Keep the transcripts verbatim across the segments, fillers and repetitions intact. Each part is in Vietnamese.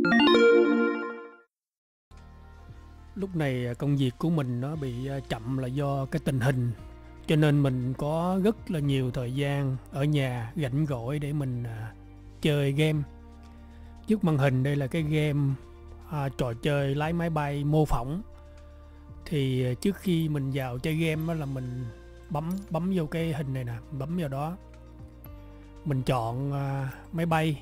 Lúc này công việc của mình nó bị chậm là do cái tình hình, cho nên mình có rất là nhiều thời gian ở nhà rảnh rỗi để mình à, chơi game. Trước màn hình đây là cái game à, trò chơi lái máy bay mô phỏng. Thì trước khi mình vào chơi game đó là mình bấm bấm vô cái hình này nè, bấm vào đó, mình chọn à, máy bay.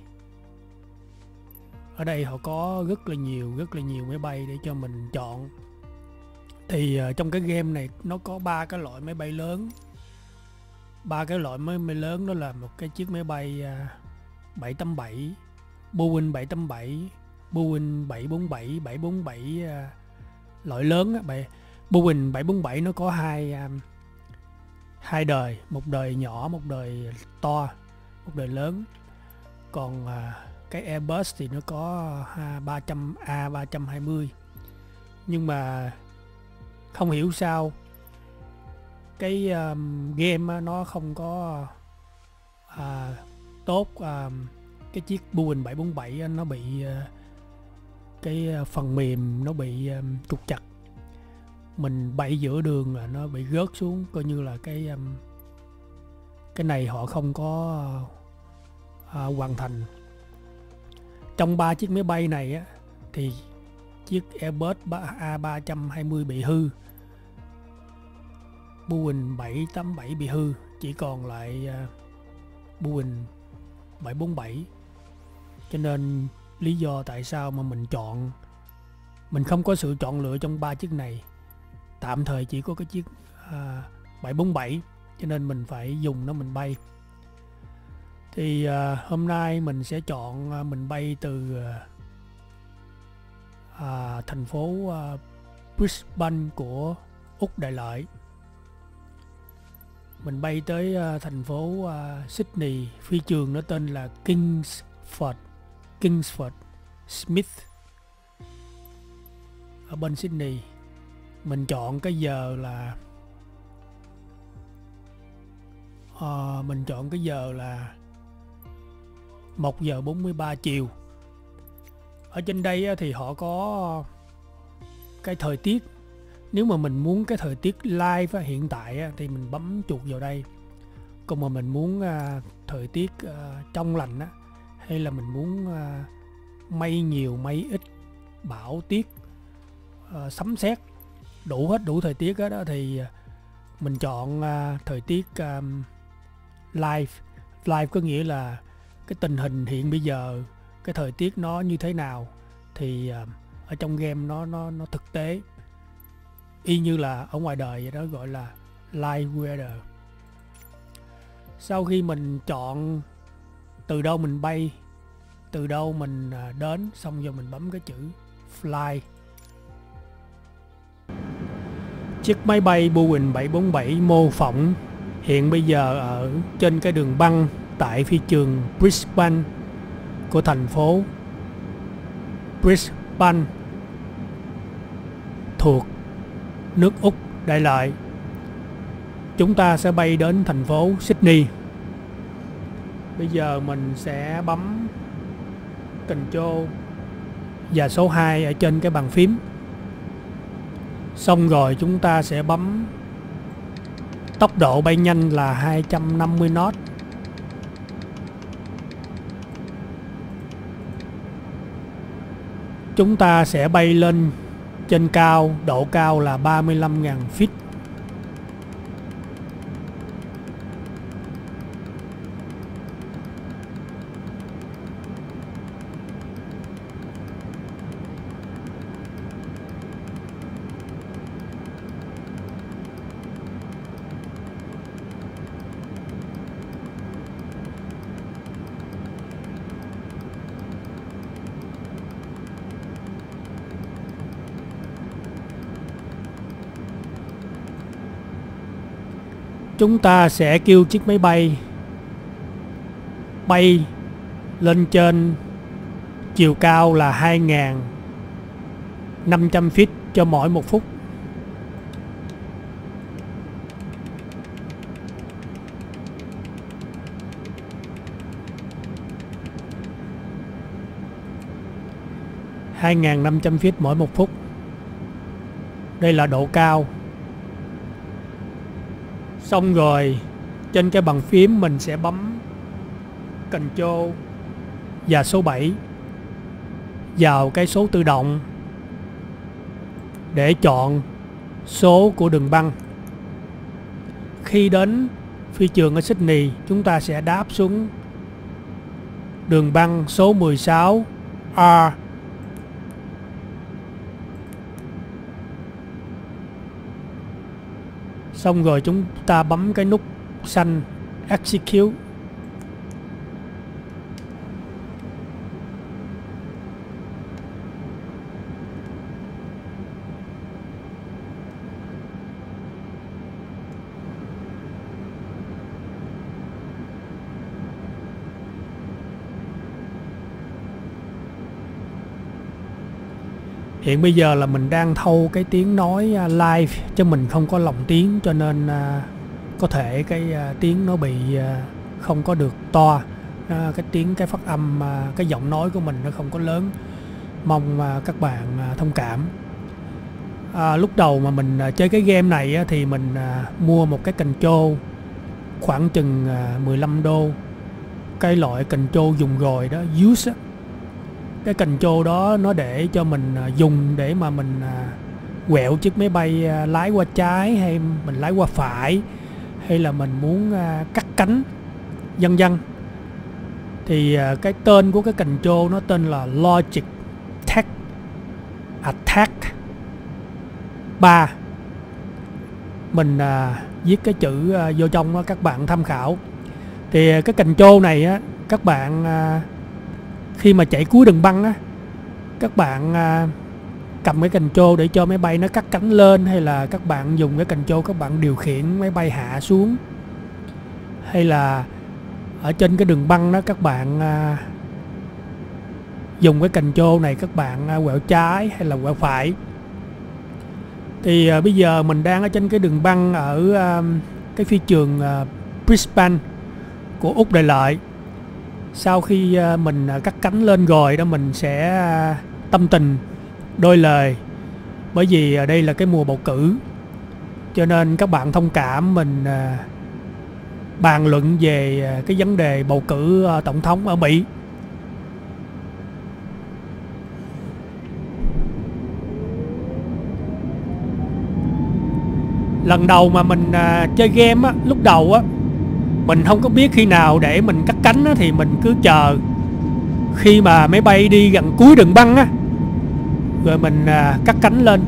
Ở đây họ có rất là nhiều rất là nhiều máy bay để cho mình chọn. Thì uh, trong cái game này nó có ba cái loại máy bay lớn. Ba cái loại máy bay lớn đó là một cái chiếc máy bay uh, bảy tám bảy, Boeing bảy tám bảy, Boeing bảy bốn bảy, bảy bốn bảy uh, loại lớn á. Boeing bảy bốn bảy nó có hai um, hai đời, một đời nhỏ, một đời to, một đời lớn. Còn uh, cái Airbus thì nó có ba trăm A ba trăm hai mươi. Nhưng mà không hiểu sao cái um, game nó không có uh, tốt. uh, Cái chiếc Boeing bảy bốn bảy nó bị uh, cái phần mềm nó bị um, trục trặc. Mình bay giữa đường là nó bị rớt xuống, coi như là cái um, cái này họ không có uh, hoàn thành. Trong ba chiếc máy bay này á, thì chiếc Airbus A ba trăm hai mươi bị hư, Boeing bảy tám bảy bị hư, chỉ còn lại uh, Boeing bảy bốn bảy. Cho nên lý do tại sao mà mình chọn, mình không có sự chọn lựa trong ba chiếc này, tạm thời chỉ có cái chiếc uh, bảy bốn bảy, cho nên mình phải dùng nó mình bay. Thì uh, hôm nay mình sẽ chọn uh, mình bay từ uh, uh, thành phố uh, Brisbane của Úc Đại Lợi. Mình bay tới uh, thành phố uh, Sydney, phi trường nó tên là Kingsford Kingsford Smith ở bên Sydney. Mình chọn cái giờ là uh, mình chọn cái giờ là một giờ bốn mươi ba chiều. Ở trên đây thì họ có cái thời tiết. Nếu mà mình muốn cái thời tiết live hiện tại thì mình bấm chuột vào đây. Còn mà mình muốn thời tiết trong lành hay là mình muốn mây nhiều mây ít, bão tuyết, sấm sét, đủ hết đủ thời tiết đó, thì mình chọn thời tiết live. Live có nghĩa là cái tình hình hiện bây giờ, cái thời tiết nó như thế nào thì ở trong game nó nó nó thực tế, y như là ở ngoài đời vậy đó, gọi là live weather. Sau khi mình chọn từ đâu mình bay, từ đâu mình đến, xong rồi mình bấm cái chữ fly. Chiếc máy bay Boeing bảy bốn bảy mô phỏng hiện bây giờ ở trên cái đường băng tại phi trường Brisbane của thành phố Brisbane thuộc nước Úc Đại Lợi. Chúng ta sẽ bay đến thành phố Sydney. Bây giờ mình sẽ bấm Control và số hai ở trên cái bàn phím. Xong rồi chúng ta sẽ bấm tốc độ bay nhanh là hai trăm năm mươi knot. Chúng ta sẽ bay lên trên cao, độ cao là ba mươi lăm nghìn feet. Chúng ta sẽ kêu chiếc máy bay bay lên trên chiều cao là hai nghìn năm trăm feet cho mỗi một phút. hai nghìn năm trăm feet mỗi một phút. Đây là độ cao. Xong rồi trên cái bàn phím mình sẽ bấm Control và số bảy vào cái số tự động để chọn số của đường băng. Khi đến phi trường ở Sydney, chúng ta sẽ đáp xuống đường băng số mười sáu R. Xong rồi chúng ta bấm cái nút xanh Execute. Hiện bây giờ là mình đang thâu cái tiếng nói live chứ mình không có lồng tiếng, cho nên uh, có thể cái uh, tiếng nó bị uh, không có được to, uh, cái tiếng cái phát âm uh, cái giọng nói của mình nó không có lớn. Mong uh, các bạn uh, thông cảm. Uh, lúc đầu mà mình uh, chơi cái game này uh, thì mình uh, mua một cái control khoảng chừng uh, mười lăm đô, cái loại control dùng rồi đó, use á. Cái control đó nó để cho mình dùng để mà mình quẹo chiếc máy bay lái qua trái hay mình lái qua phải, hay là mình muốn cắt cánh vân vân. Thì cái tên của cái control nó tên là Logitech Attack ba. Mình viết cái chữ vô trong đó, các bạn tham khảo. Thì cái control này á, các bạn khi mà chạy cuối đường băng á, các bạn à, cầm cái control để cho máy bay nó cắt cánh lên, hay là các bạn dùng cái control các bạn điều khiển máy bay hạ xuống, hay là ở trên cái đường băng đó các bạn à, dùng cái control này các bạn à, quẹo trái hay là quẹo phải. Thì à, bây giờ mình đang ở trên cái đường băng ở à, cái phi trường à, Brisbane của Úc Đại Lợi. Sau khi mình cắt cánh lên rồi đó, mình sẽ tâm tình đôi lời, bởi vì đây là cái mùa bầu cử, cho nên các bạn thông cảm mình bàn luận về cái vấn đề bầu cử tổng thống ở Mỹ. Lần đầu mà mình chơi game á, lúc đầu á mình không có biết khi nào để mình cắt cánh á, thì mình cứ chờ khi mà máy bay đi gần cuối đường băng á, rồi mình à, cắt cánh lên.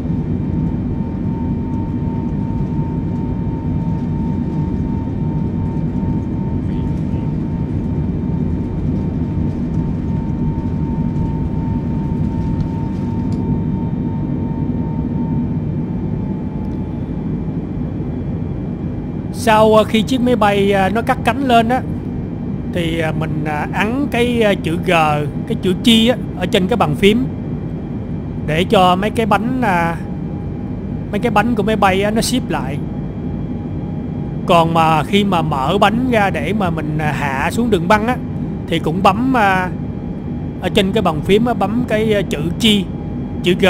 Sau khi chiếc máy bay nó cắt cánh lên á, thì mình ấn cái chữ G, cái chữ chi á, ở trên cái bàn phím để cho mấy cái bánh mấy cái bánh của máy bay á, nó ship lại. Còn mà khi mà mở bánh ra để mà mình hạ xuống đường băng á, thì cũng bấm ở trên cái bàn phím á, bấm cái chữ chi, chữ G.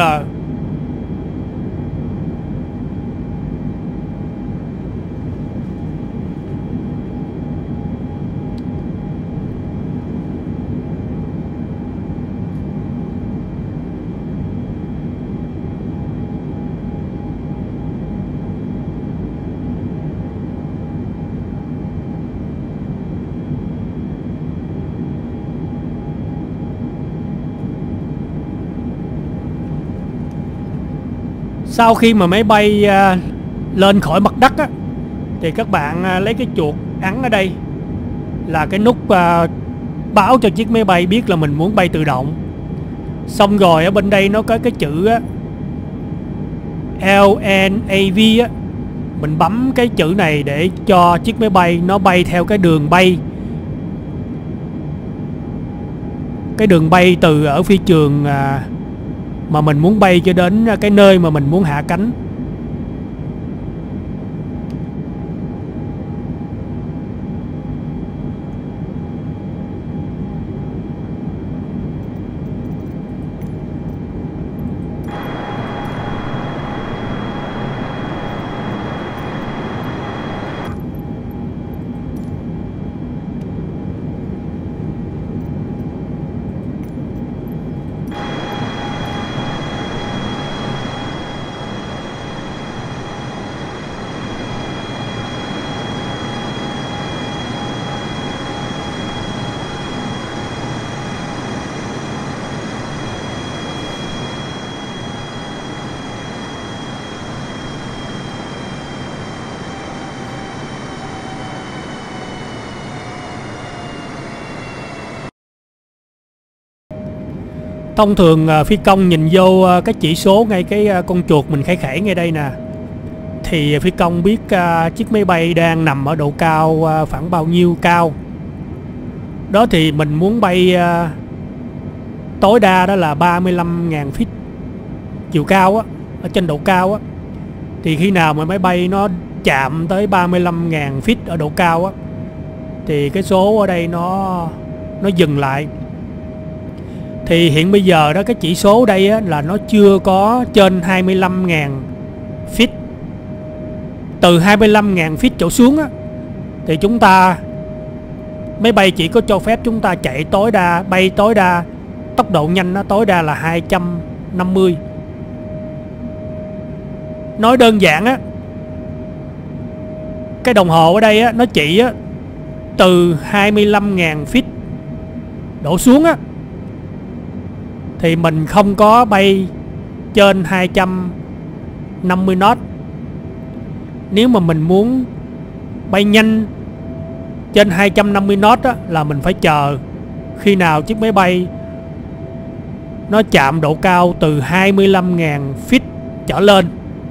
Sau khi mà máy bay uh, lên khỏi mặt đất á, thì các bạn uh, lấy cái chuột ấn ở đây là cái nút uh, báo cho chiếc máy bay biết là mình muốn bay tự động. Xong rồi ở bên đây nó có cái chữ á, L N A V á, mình bấm cái chữ này để cho chiếc máy bay nó bay theo cái đường bay cái đường bay từ ở phi trường uh, mà mình muốn bay cho đến cái nơi mà mình muốn hạ cánh. Thông thường phi công nhìn vô cái chỉ số ngay cái con chuột mình khẽ khẽ ngay đây nè, thì phi công biết chiếc máy bay đang nằm ở độ cao khoảng bao nhiêu cao. Đó thì mình muốn bay tối đa đó là ba mươi lăm nghìn feet chiều cao á, ở trên độ cao á. Thì khi nào mà máy bay nó chạm tới ba mươi lăm nghìn feet ở độ cao á, thì cái số ở đây nó nó dừng lại. Thì hiện bây giờ đó, cái chỉ số đây á, là nó chưa có trên hai mươi lăm nghìn feet. Từ hai mươi lăm nghìn feet trở xuống á, thì chúng ta máy bay chỉ có cho phép chúng ta chạy tối đa, bay tối đa, tốc độ nhanh nó tối đa là hai trăm năm mươi. Nói đơn giản á, cái đồng hồ ở đây á, nó chỉ á, từ hai mươi lăm nghìn feet đổ xuống á, thì mình không có bay trên hai trăm năm mươi knot. Nếu mà mình muốn bay nhanh trên hai trăm năm mươi knot á, là mình phải chờ khi nào chiếc máy bay nó chạm độ cao từ hai mươi lăm nghìn feet trở lên.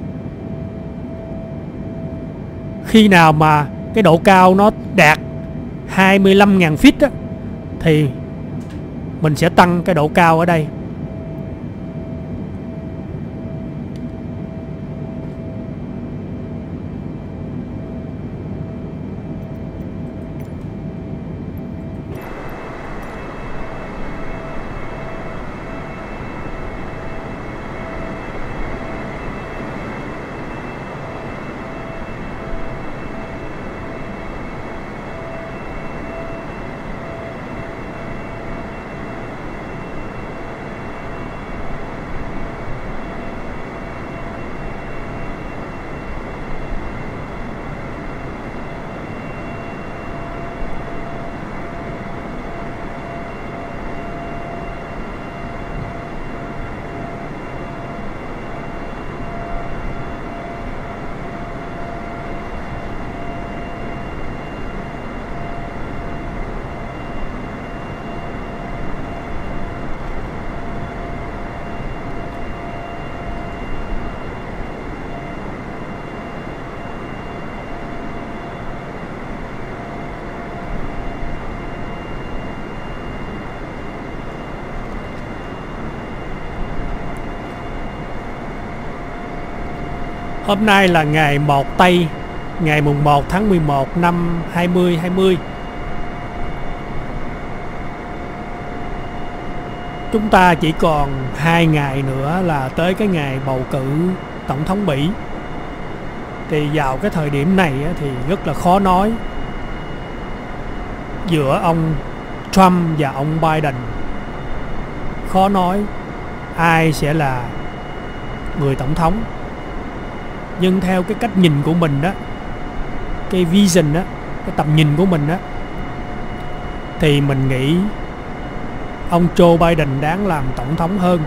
Khi nào mà cái độ cao nó đạt hai mươi lăm nghìn feet á, thì mình sẽ tăng cái độ cao ở đây. Hôm nay là ngày một Tây, ngày mùng một tháng mười một năm hai nghìn hai mươi. Chúng ta chỉ còn hai ngày nữa là tới cái ngày bầu cử tổng thống Mỹ. Thì vào cái thời điểm này thì rất là khó nói giữa ông Trump và ông Biden. Khó nói ai sẽ là người tổng thống. Nhưng theo cái cách nhìn của mình đó, cái vision đó, cái tầm nhìn của mình đó, thì mình nghĩ ông Joe Biden đáng làm tổng thống hơn.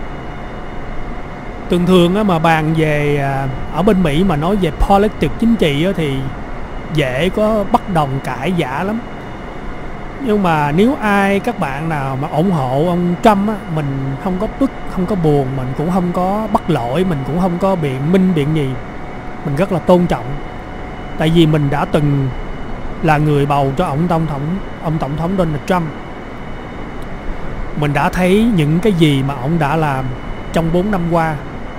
Thường thường á, mà bàn về ở bên Mỹ mà nói về politics chính trị á, thì dễ có bất đồng cãi vã lắm. Nhưng mà nếu ai các bạn nào mà ủng hộ ông Trump á, mình không có tức, không có buồn, mình cũng không có bắt lỗi, mình cũng không có biện minh biện gì. Mình rất là tôn trọng. Tại vì mình đã từng là người bầu cho ông tổng thống, ông tổng thống Donald Trump. Mình đã thấy những cái gì mà ông đã làm trong bốn năm qua.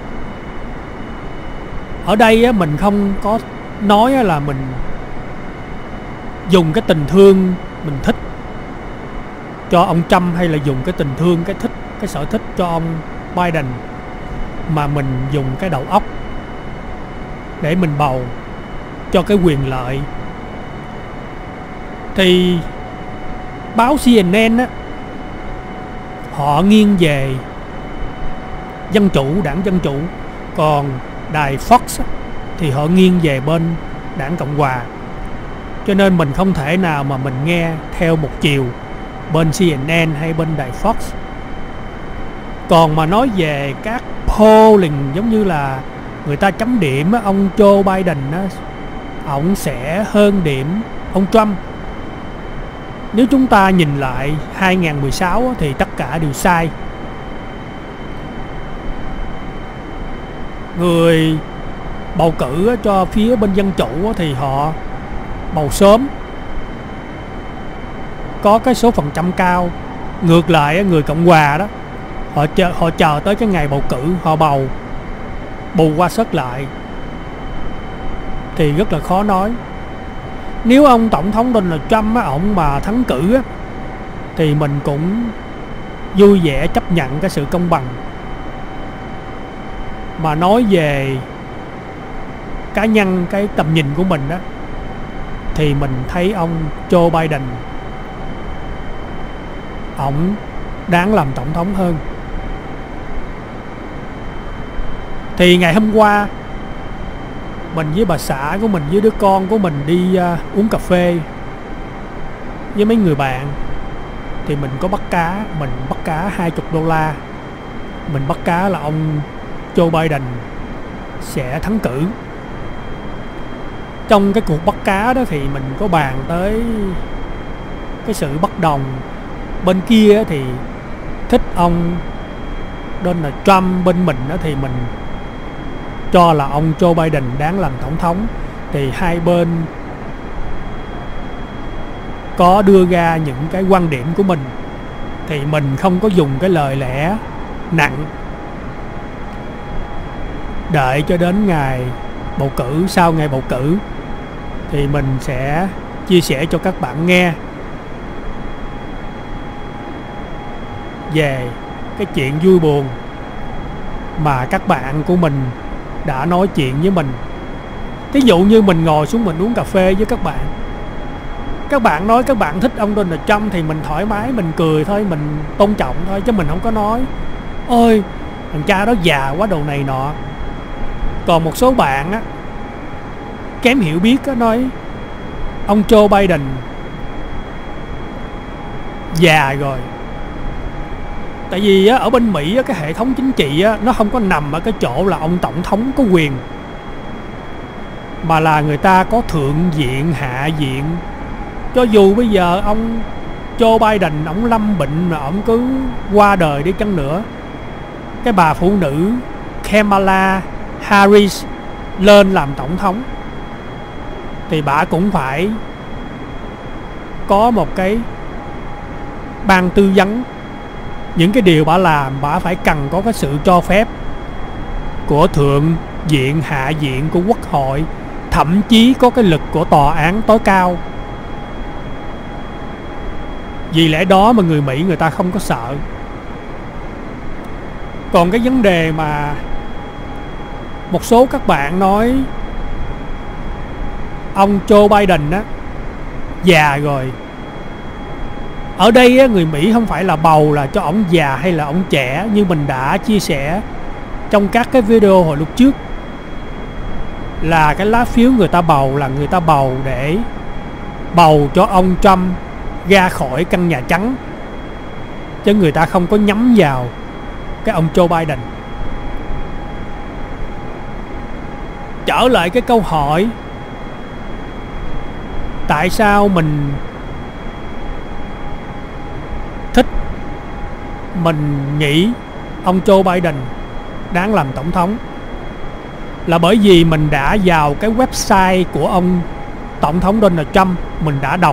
Ở đây á, mình không có nói là mình dùng cái tình thương mình thích cho ông Trump, hay là dùng cái tình thương, cái thích, cái sở thích cho ông Biden, mà mình dùng cái đầu óc để mình bầu cho cái quyền lợi. Thì báo C N N á, họ nghiêng về dân chủ, đảng Dân Chủ. Còn đài Fox á, thì họ nghiêng về bên đảng Cộng Hòa. Cho nên mình không thể nào mà mình nghe theo một chiều bên C N N hay bên đài Fox. Còn mà nói về các polling, giống như là người ta chấm điểm, ông Joe Biden á, ổng sẽ hơn điểm ông Trump. Nếu chúng ta nhìn lại hai nghìn mười sáu thì tất cả đều sai. người bầu cử cho phía bên dân chủ thì họ bầu sớm, có cái số phần trăm cao. Ngược lại người Cộng hòa đó, họ chờ, họ chờ tới cái ngày bầu cử họ bầu, bù qua sớt lại, thì rất là khó nói. Nếu ông tổng thống Donald Trump á, ổng mà thắng cử á, thì mình cũng vui vẻ chấp nhận cái sự công bằng. Mà nói về cá nhân, cái tầm nhìn của mình á, thì mình thấy ông Joe Biden ổng đáng làm tổng thống hơn. Thì ngày hôm qua mình với bà xã của mình với đứa con của mình đi uh, uống cà phê với mấy người bạn. Thì mình có bắt cá, mình bắt cá hai mươi đô la. Mình bắt cá là ông Joe Biden sẽ thắng cử. Trong cái cuộc bắt cá đó thì mình có bàn tới cái sự bất đồng. Bên kia thì thích ông Donald Trump, bên mình đó thì mình cho là ông Joe Biden đáng làm tổng thống. Thì hai bên có đưa ra những cái quan điểm của mình, thì mình không có dùng cái lời lẽ nặng. Đợi cho đến ngày bầu cử, sau ngày bầu cử thì mình sẽ chia sẻ cho các bạn nghe về cái chuyện vui buồn mà các bạn của mình đã nói chuyện với mình. Ví dụ như mình ngồi xuống mình uống cà phê với các bạn, các bạn nói các bạn thích ông Donald Trump thì mình thoải mái, mình cười thôi, mình tôn trọng thôi, chứ mình không có nói ôi thằng cha đó già quá đồ này nọ. Còn một số bạn á, kém hiểu biết á, nói ông Joe Biden già rồi. Tại vì á, ở bên Mỹ á, cái hệ thống chính trị á, nó không có nằm ở cái chỗ là ông tổng thống có quyền, mà là người ta có thượng viện, hạ viện. Cho dù bây giờ ông Joe Biden ông lâm bệnh mà ông cứ qua đời đi chăng nữa, cái bà phụ nữ Kamala Harris lên làm tổng thống thì bà cũng phải có một cái ban tư vấn. Những cái điều bà làm bà phải cần có cái sự cho phép của thượng viện, hạ viện, của quốc hội, thậm chí có cái lực của tòa án tối cao. Vì lẽ đó mà người Mỹ người ta không có sợ. Còn cái vấn đề mà một số các bạn nói ông Joe Biden á già rồi, ở đây á, người Mỹ không phải là bầu là cho ổng già hay là ổng trẻ, như mình đã chia sẻ trong các cái video hồi lúc trước, là cái lá phiếu người ta bầu là người ta bầu để bầu cho ông Trump ra khỏi căn Nhà Trắng, chứ người ta không có nhắm vào cái ông Joe Biden. Trở lại cái câu hỏi tại sao mình thích, mình nghĩ ông Joe Biden đáng làm tổng thống, là bởi vì mình đã vào cái website của ông tổng thống Donald Trump, mình đã đọc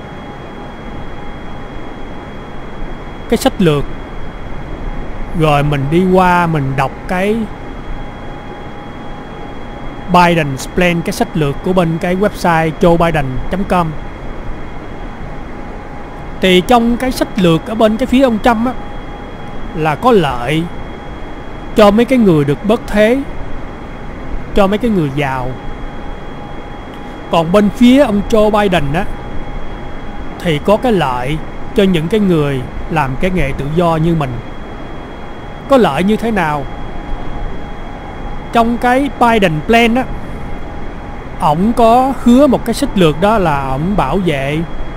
cái sách lược, rồi mình đi qua mình đọc cái Biden's Plan, cái sách lược của bên cái website joe biden chấm com. Thì trong cái sách lược ở bên cái phía ông Trump á, là có lợi cho mấy cái người được bớt thế, cho mấy cái người giàu. Còn bên phía ông Joe Biden á, thì có cái lợi cho những cái người làm cái nghề tự do như mình. Có lợi như thế nào? Trong cái Biden Plan á, ổng có hứa một cái sách lược, đó là ổng bảo vệ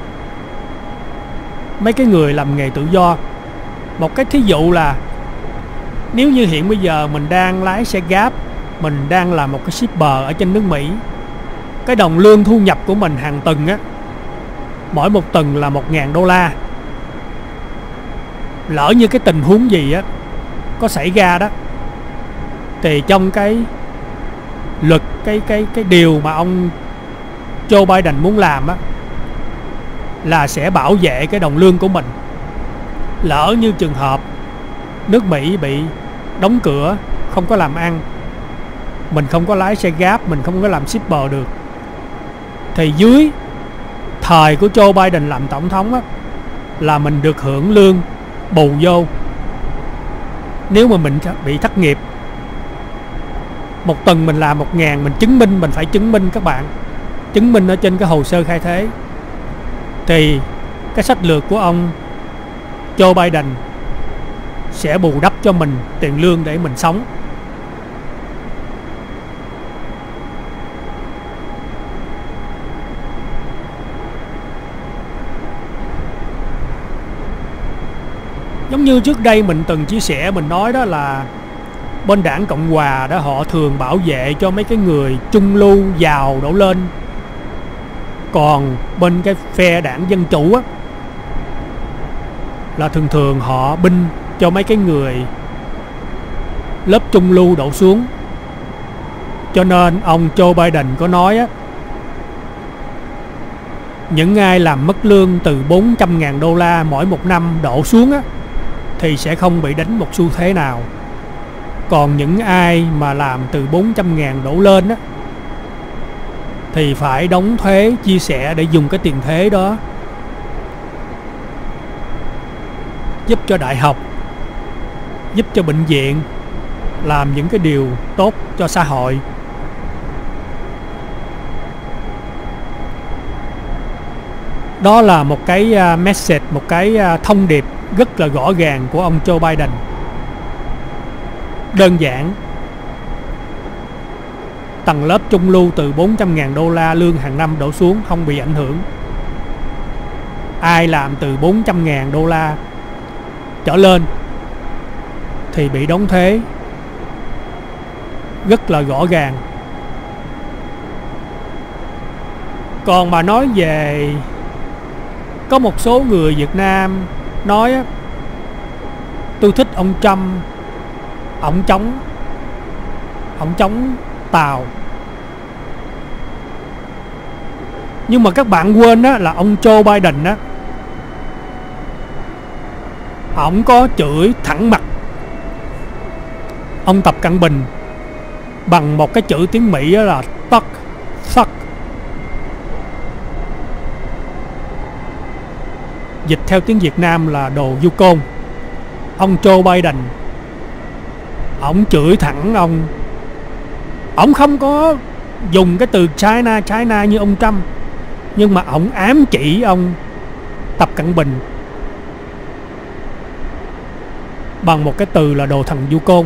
mấy cái người làm nghề tự do. Một cái thí dụ là nếu như hiện bây giờ mình đang lái xe Grab, mình đang làm một cái shipper ở trên nước Mỹ, cái đồng lương thu nhập của mình hàng tuần á, mỗi một tuần là một ngàn đô la. Lỡ như cái tình huống gì á có xảy ra đó, Thì trong cái luật, cái cái cái điều mà ông Joe Biden muốn làm á, là sẽ bảo vệ cái đồng lương của mình. Lỡ như trường hợp nước Mỹ bị đóng cửa, không có làm ăn, mình không có lái xe Grab, mình không có làm shipper được, thì dưới thời của Joe Biden làm tổng thống á, là mình được hưởng lương bù vô. Nếu mà mình bị thất nghiệp, một tuần mình làm một ngàn, mình chứng minh, mình phải chứng minh các bạn, chứng minh ở trên cái hồ sơ khai thuế. Thì cái sách lược của ông Joe Biden sẽ bù đắp cho mình tiền lương để mình sống. Giống như trước đây mình từng chia sẻ, mình nói đó là bên đảng Cộng Hòa đó, họ thường bảo vệ cho mấy cái người trung lưu giàu đổ lên. Còn bên cái phe đảng Dân Chủ á, là thường thường họ binh cho mấy cái người lớp trung lưu đổ xuống. Cho nên ông Joe Biden có nói á, những ai làm mất lương từ bốn trăm ngàn đô la mỗi một năm đổ xuống á, thì sẽ không bị đánh một xu thế nào. Còn những ai mà làm từ bốn trăm ngàn đổ lên á, thì phải đóng thuế chia sẻ để dùng cái tiền thuế đó giúp cho đại học, giúp cho bệnh viện, làm những cái điều tốt cho xã hội. Đó là một cái message, một cái thông điệp rất là rõ ràng của ông Joe Biden. Đơn giản, tầng lớp trung lưu từ bốn trăm ngàn đô la lương hàng năm đổ xuống không bị ảnh hưởng. Ai làm từ bốn trăm ngàn đô la trở lên thì bị đóng thuế rất là rõ ràng. Còn mà nói về, có một số người Việt Nam nói á, tôi thích ông Trump, ổng chống ổng chống Tàu. Nhưng mà các bạn quên á, là ông Joe Biden á, ổng có chửi thẳng mặt ông Tập Cận Bình bằng một cái chữ tiếng Mỹ là fuck, fuck. Dịch theo tiếng Việt Nam là đồ du côn. Ông Joe Biden, ổng chửi thẳng ông. Ổng không có dùng cái từ China, China như ông Trump, nhưng mà ổng ám chỉ ông Tập Cận Bình bằng một cái từ là đồ thằng du côn.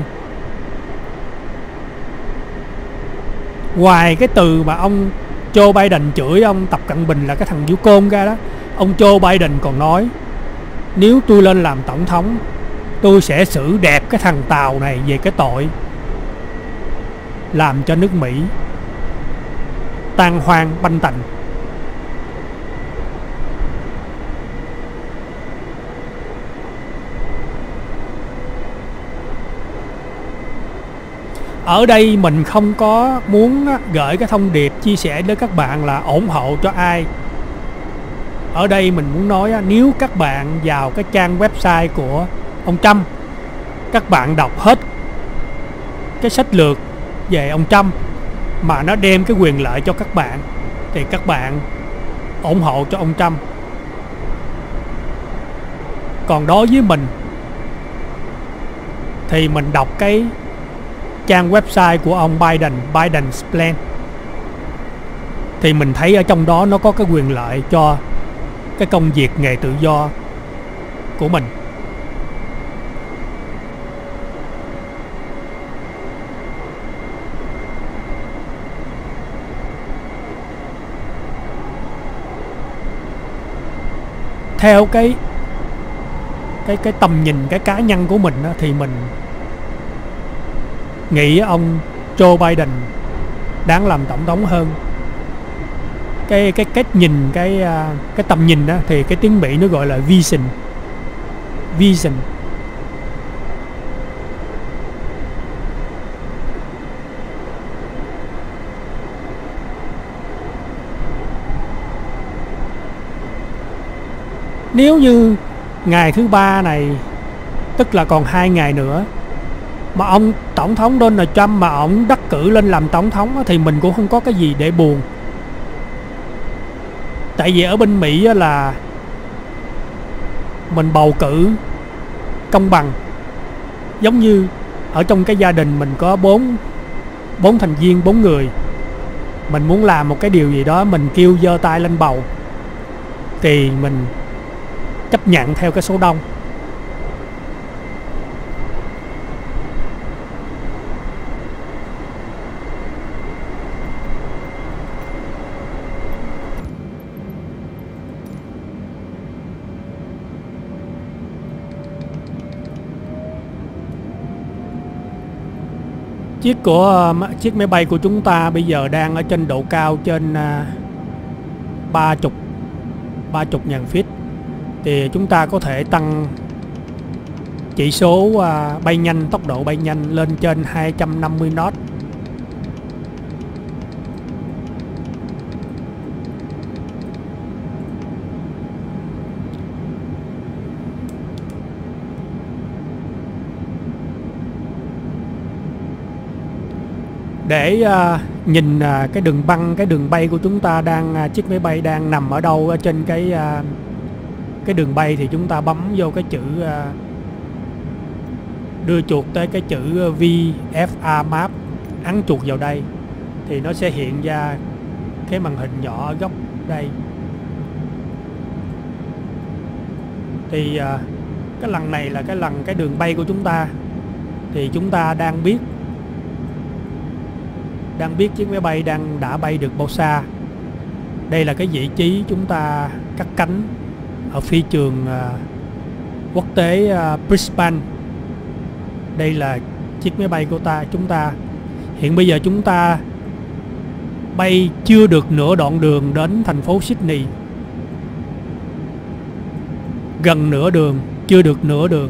Ngoài cái từ mà ông Joe Biden chửi ông Tập Cận Bình là cái thằng du côn ra đó, ông Joe Biden còn nói, nếu tôi lên làm tổng thống, tôi sẽ xử đẹp cái thằng Tàu này về cái tội làm cho nước Mỹ tan hoang banh tành. Ở đây mình không có muốn gửi cái thông điệp chia sẻ với các bạn là ủng hộ cho ai. Ở đây mình muốn nói, nếu các bạn vào cái trang website của ông Trump, các bạn đọc hết cái sách lược về ông Trump mà nó đem cái quyền lợi cho các bạn, thì các bạn ủng hộ cho ông Trump. Còn đối với mình thì mình đọc cái trang website của ông Biden, Biden's Plan, thì mình thấy ở trong đó nó có cái quyền lợi cho cái công việc nghề tự do của mình. Theo cái cái cái tầm nhìn, cái cá nhân của mình đó, thì mình nghĩ ông Joe Biden đáng làm tổng thống hơn. Cái cái cách nhìn, cái cái tầm nhìn đó, thì cái tiếng Mỹ nó gọi là vision. Vision. Nếu như ngày thứ ba này, tức là còn hai ngày nữa, mà ông tổng thống Donald Trump mà ông đắc cử lên làm tổng thống thì mình cũng không có cái gì để buồn. Tại vì ở bên Mỹ là mình bầu cử công bằng, giống như ở trong cái gia đình mình có bốn bốn thành viên, bốn người, mình muốn làm một cái điều gì đó, mình kêu giơ tay lên bầu thì mình chấp nhận theo cái số đông. Chiếc của chiếc máy bay của chúng ta bây giờ đang ở trên độ cao trên ba chục ba chục ngàn feet, thì chúng ta có thể tăng chỉ số bay nhanh, tốc độ bay nhanh lên trên hai trăm năm mươi knot. Để uh, nhìn uh, cái đường băng, cái đường bay của chúng ta đang uh, chiếc máy bay đang nằm ở đâu ở trên cái uh, cái đường bay, thì chúng ta bấm vô cái chữ uh, đưa chuột tới cái chữ vê ép a Map, ấn chuột vào đây thì nó sẽ hiện ra cái màn hình nhỏ ở góc đây. Thì uh, cái lần này là cái lần cái đường bay của chúng ta, thì chúng ta đang biết đang biết chiếc máy bay đang đã bay được bao xa. Đây là cái vị trí chúng ta cắt cánh ở phi trường uh, quốc tế uh, Brisbane. Đây là chiếc máy bay của ta chúng ta hiện bây giờ chúng ta bay chưa được nửa đoạn đường đến thành phố Sydney, gần nửa đường, chưa được nửa đường.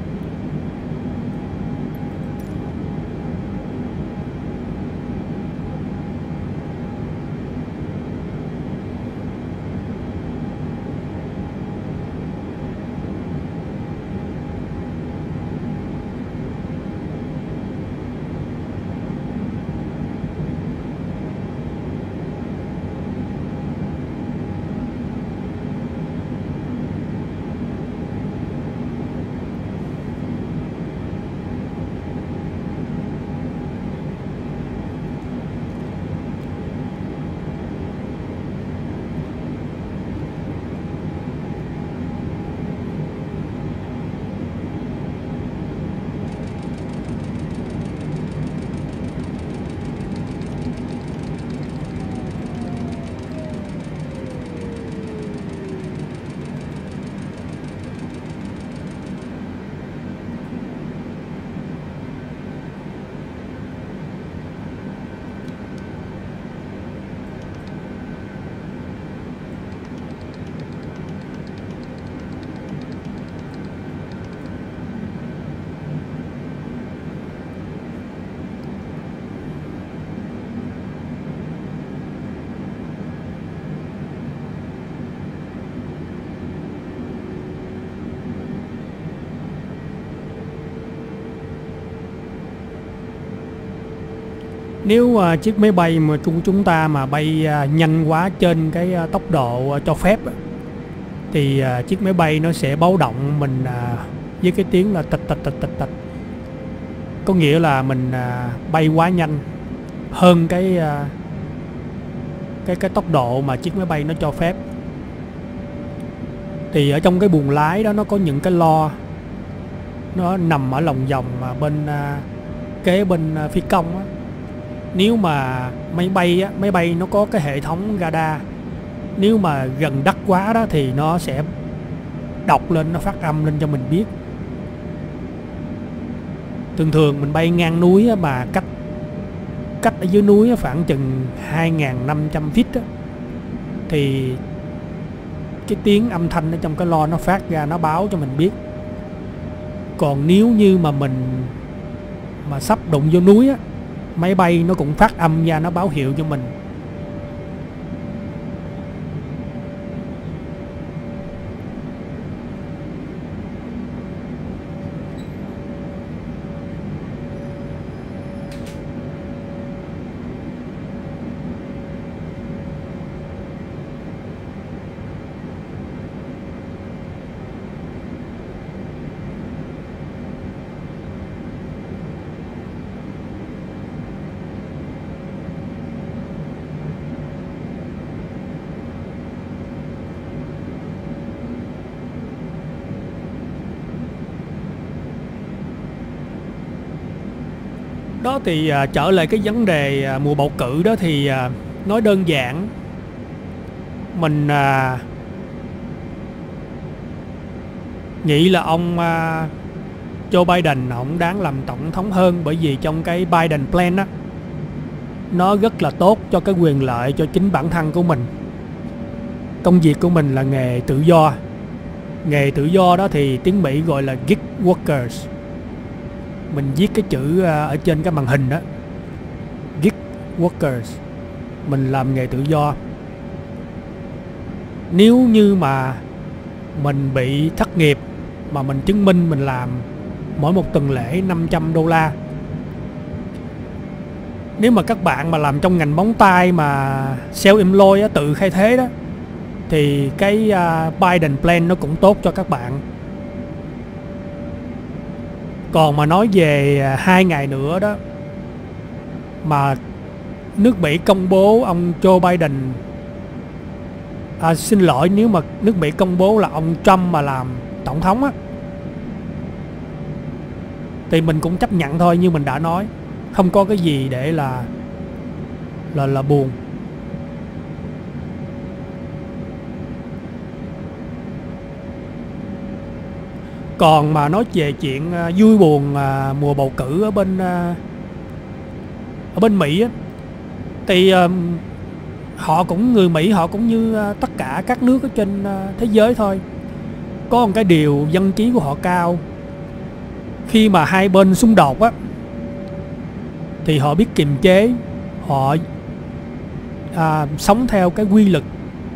Nếu uh, chiếc máy bay mà chúng chúng ta mà bay uh, nhanh quá trên cái uh, tốc độ uh, cho phép uh, thì uh, chiếc máy bay nó sẽ báo động mình uh, với cái tiếng là tịch tịch tịch tịch tịch. Có nghĩa là mình uh, bay quá nhanh hơn cái uh, cái cái tốc độ mà chiếc máy bay nó cho phép. Thì ở trong cái buồng lái đó nó có những cái lo, nó nằm ở lòng vòng mà bên uh, kế bên uh, phi công á. Nếu mà máy bay á, máy bay nó có cái hệ thống radar, nếu mà gần đất quá đó thì nó sẽ đọc lên, nó phát âm lên cho mình biết. Thường thường mình bay ngang núi á, mà cách cách ở dưới núi á, khoảng chừng hai nghìn năm trăm feet á, thì cái tiếng âm thanh ở trong cái lo nó phát ra, nó báo cho mình biết. Còn nếu như mà mình mà sắp đụng vô núi á, máy bay nó cũng phát âm ra, nó báo hiệu cho mình. Đó thì à, trở lại cái vấn đề à, mùa bầu cử đó thì à, nói đơn giản, mình à, nghĩ là ông à, Joe Biden ông đáng làm tổng thống hơn, bởi vì trong cái Biden plan á, nó rất là tốt cho cái quyền lợi cho chính bản thân của mình. Công việc của mình là nghề tự do. Nghề tự do đó thì tiếng Mỹ gọi là gig workers. Mình viết cái chữ ở trên cái màn hình đó, gig workers. Mình làm nghề tự do. Nếu như mà mình bị thất nghiệp mà mình chứng minh mình làm mỗi một tuần lễ năm trăm đô la. Nếu mà các bạn mà làm trong ngành móng tay mà self-employed á, tự khai thế đó, thì cái uh, Biden plan nó cũng tốt cho các bạn. Còn mà nói về uh, hai ngày nữa đó mà nước Mỹ công bố ông Joe Biden, à, xin lỗi, nếu mà nước Mỹ công bố là ông Trump mà làm tổng thống á, thì mình cũng chấp nhận thôi. Như mình đã nói, không có cái gì để là là là buồn. Còn mà nói về chuyện uh, vui buồn uh, mùa bầu cử ở bên uh, ở bên Mỹ á, thì uh, họ cũng người Mỹ họ cũng như uh, tất cả các nước ở trên uh, thế giới thôi. Có một cái điều dân trí của họ cao. Khi mà hai bên xung đột á, thì họ biết kiềm chế, họ à, sống theo cái quy luật.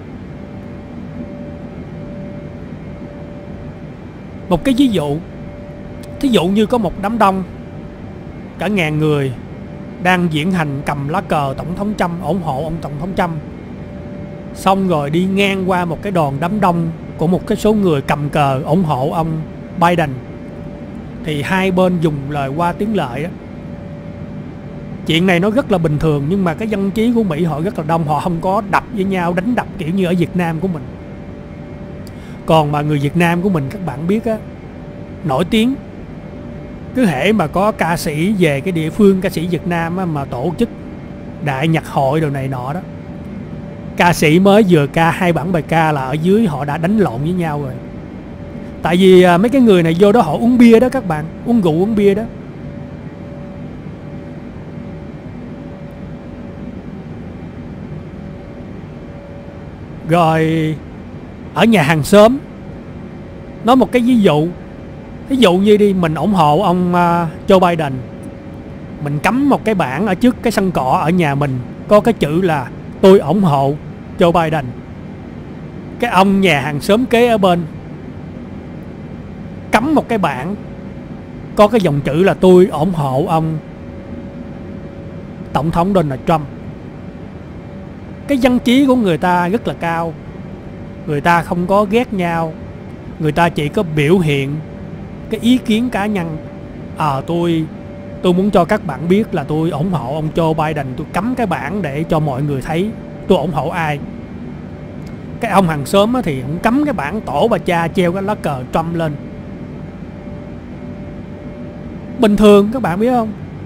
Một cái ví dụ, thí dụ như có một đám đông cả ngàn người đang diễn hành cầm lá cờ tổng thống Trump, ủng hộ ông tổng thống Trump, xong rồi đi ngang qua một cái đoàn đám đông của một cái số người cầm cờ ủng hộ ông Biden, thì hai bên dùng lời qua tiếng lại á. Chuyện này nó rất là bình thường, nhưng mà cái dân trí của Mỹ họ rất là đông, họ không có đập với nhau, đánh đập kiểu như ở Việt Nam của mình. Còn mà người Việt Nam của mình các bạn biết á, nổi tiếng, cứ hễ mà có ca sĩ về cái địa phương, ca sĩ Việt Nam á, mà tổ chức đại nhạc hội đồ này nọ đó, ca sĩ mới vừa ca hai bản bài ca là ở dưới họ đã đánh lộn với nhau rồi. Tại vì à, mấy cái người này vô đó họ uống bia đó các bạn, uống rượu uống bia đó. Rồi ở nhà hàng xóm, nói một cái ví dụ, ví dụ như đi mình ủng hộ ông uh, Joe Biden, mình cắm một cái bảng ở trước cái sân cỏ ở nhà mình có cái chữ là tôi ủng hộ Joe Biden. Cái ông nhà hàng xóm kế ở bên cắm một cái bảng có cái dòng chữ là tôi ủng hộ ông tổng thống Donald Trump. Cái dân trí của người ta rất là cao. Người ta không có ghét nhau, người ta chỉ có biểu hiện cái ý kiến cá nhân. À tôi tôi muốn cho các bạn biết là tôi ủng hộ ông Joe Biden, tôi cắm cái bảng để cho mọi người thấy tôi ủng hộ ai. Cái ông hàng xóm thì cũng cắm cái bảng tổ bà cha, treo cái lá cờ Trump lên. Bình thường các bạn biết không?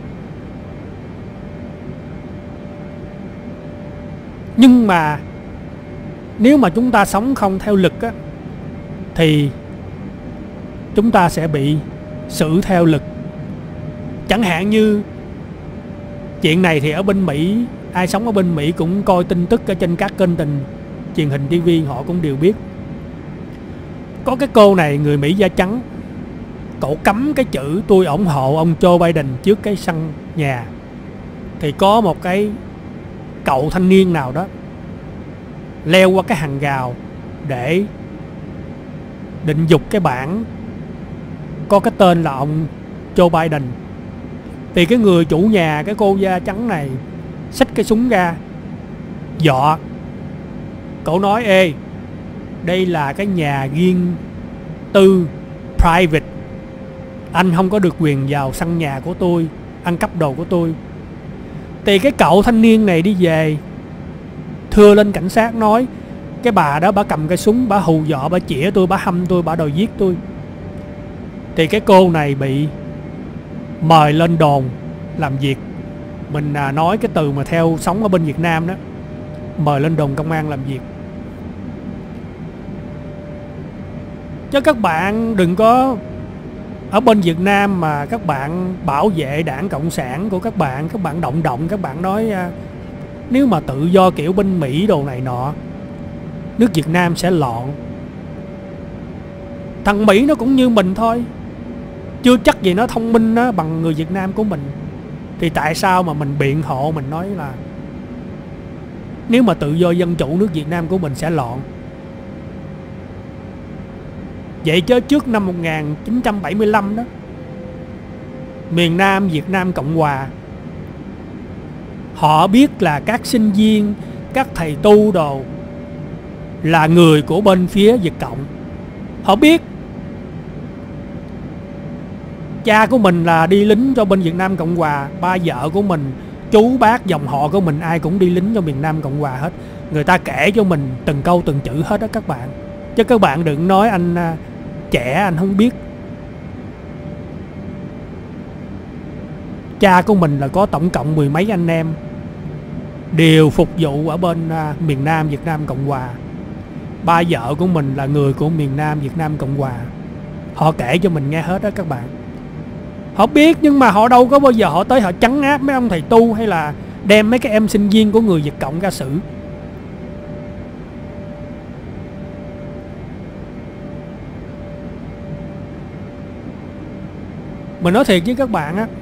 Nhưng mà nếu mà chúng ta sống không theo lực á, thì chúng ta sẽ bị xử theo lực. Chẳng hạn như chuyện này thì ở bên Mỹ, ai sống ở bên Mỹ cũng coi tin tức ở trên các kênh tình truyền hình ti vi họ cũng đều biết. Có cái cô này người Mỹ da trắng, cậu cắm cái chữ tôi ủng hộ ông Joe Biden trước cái sân nhà, thì có một cái cậu thanh niên nào đó leo qua cái hàng rào để định giục cái bảng có cái tên là ông Joe Biden. Thì cái người chủ nhà, cái cô da trắng này xách cái súng ra dọa. Cậu nói ê, đây là cái nhà riêng tư, private, anh không có được quyền vào sân nhà của tôi, ăn cắp đồ của tôi. Thì cái cậu thanh niên này đi về thưa lên cảnh sát nói cái bà đó bà cầm cái súng, bà hù dọa, bà chĩa tôi, bà hăm tôi, bà đòi giết tôi. Thì cái cô này bị mời lên đồn làm việc. Mình à, nói cái từ mà theo sống ở bên Việt Nam đó, mời lên đồn công an làm việc. Chứ các bạn đừng có ở bên Việt Nam mà các bạn bảo vệ đảng Cộng sản của các bạn. Các bạn động động, các bạn nói à, nếu mà tự do kiểu bên Mỹ đồ này nọ, nước Việt Nam sẽ loạn. Thằng Mỹ nó cũng như mình thôi, chưa chắc gì nó thông minh nó bằng người Việt Nam của mình. Thì tại sao mà mình biện hộ, mình nói là nếu mà tự do dân chủ nước Việt Nam của mình sẽ loạn. Vậy chứ trước năm một nghìn chín trăm bảy mươi lăm đó, miền Nam Việt Nam Cộng Hòa, họ biết là các sinh viên, các thầy tu đồ là người của bên phía Việt Cộng. Họ biết cha của mình là đi lính cho bên Việt Nam Cộng Hòa, ba vợ của mình, chú bác dòng họ của mình ai cũng đi lính cho miền Nam Cộng Hòa hết. Người ta kể cho mình từng câu từng chữ hết đó các bạn. Chứ các bạn đừng nói anh trẻ anh không biết. Cha của mình là có tổng cộng mười mấy anh em, đều phục vụ ở bên miền Nam Việt Nam Cộng Hòa. Ba vợ của mình là người của miền Nam Việt Nam Cộng Hòa. Họ kể cho mình nghe hết đó các bạn. Họ biết nhưng mà họ đâu có bao giờ họ tới họ trấn áp mấy ông thầy tu, hay là đem mấy cái em sinh viên của người Việt Cộng ra xử. Mình nói thiệt với các bạn á,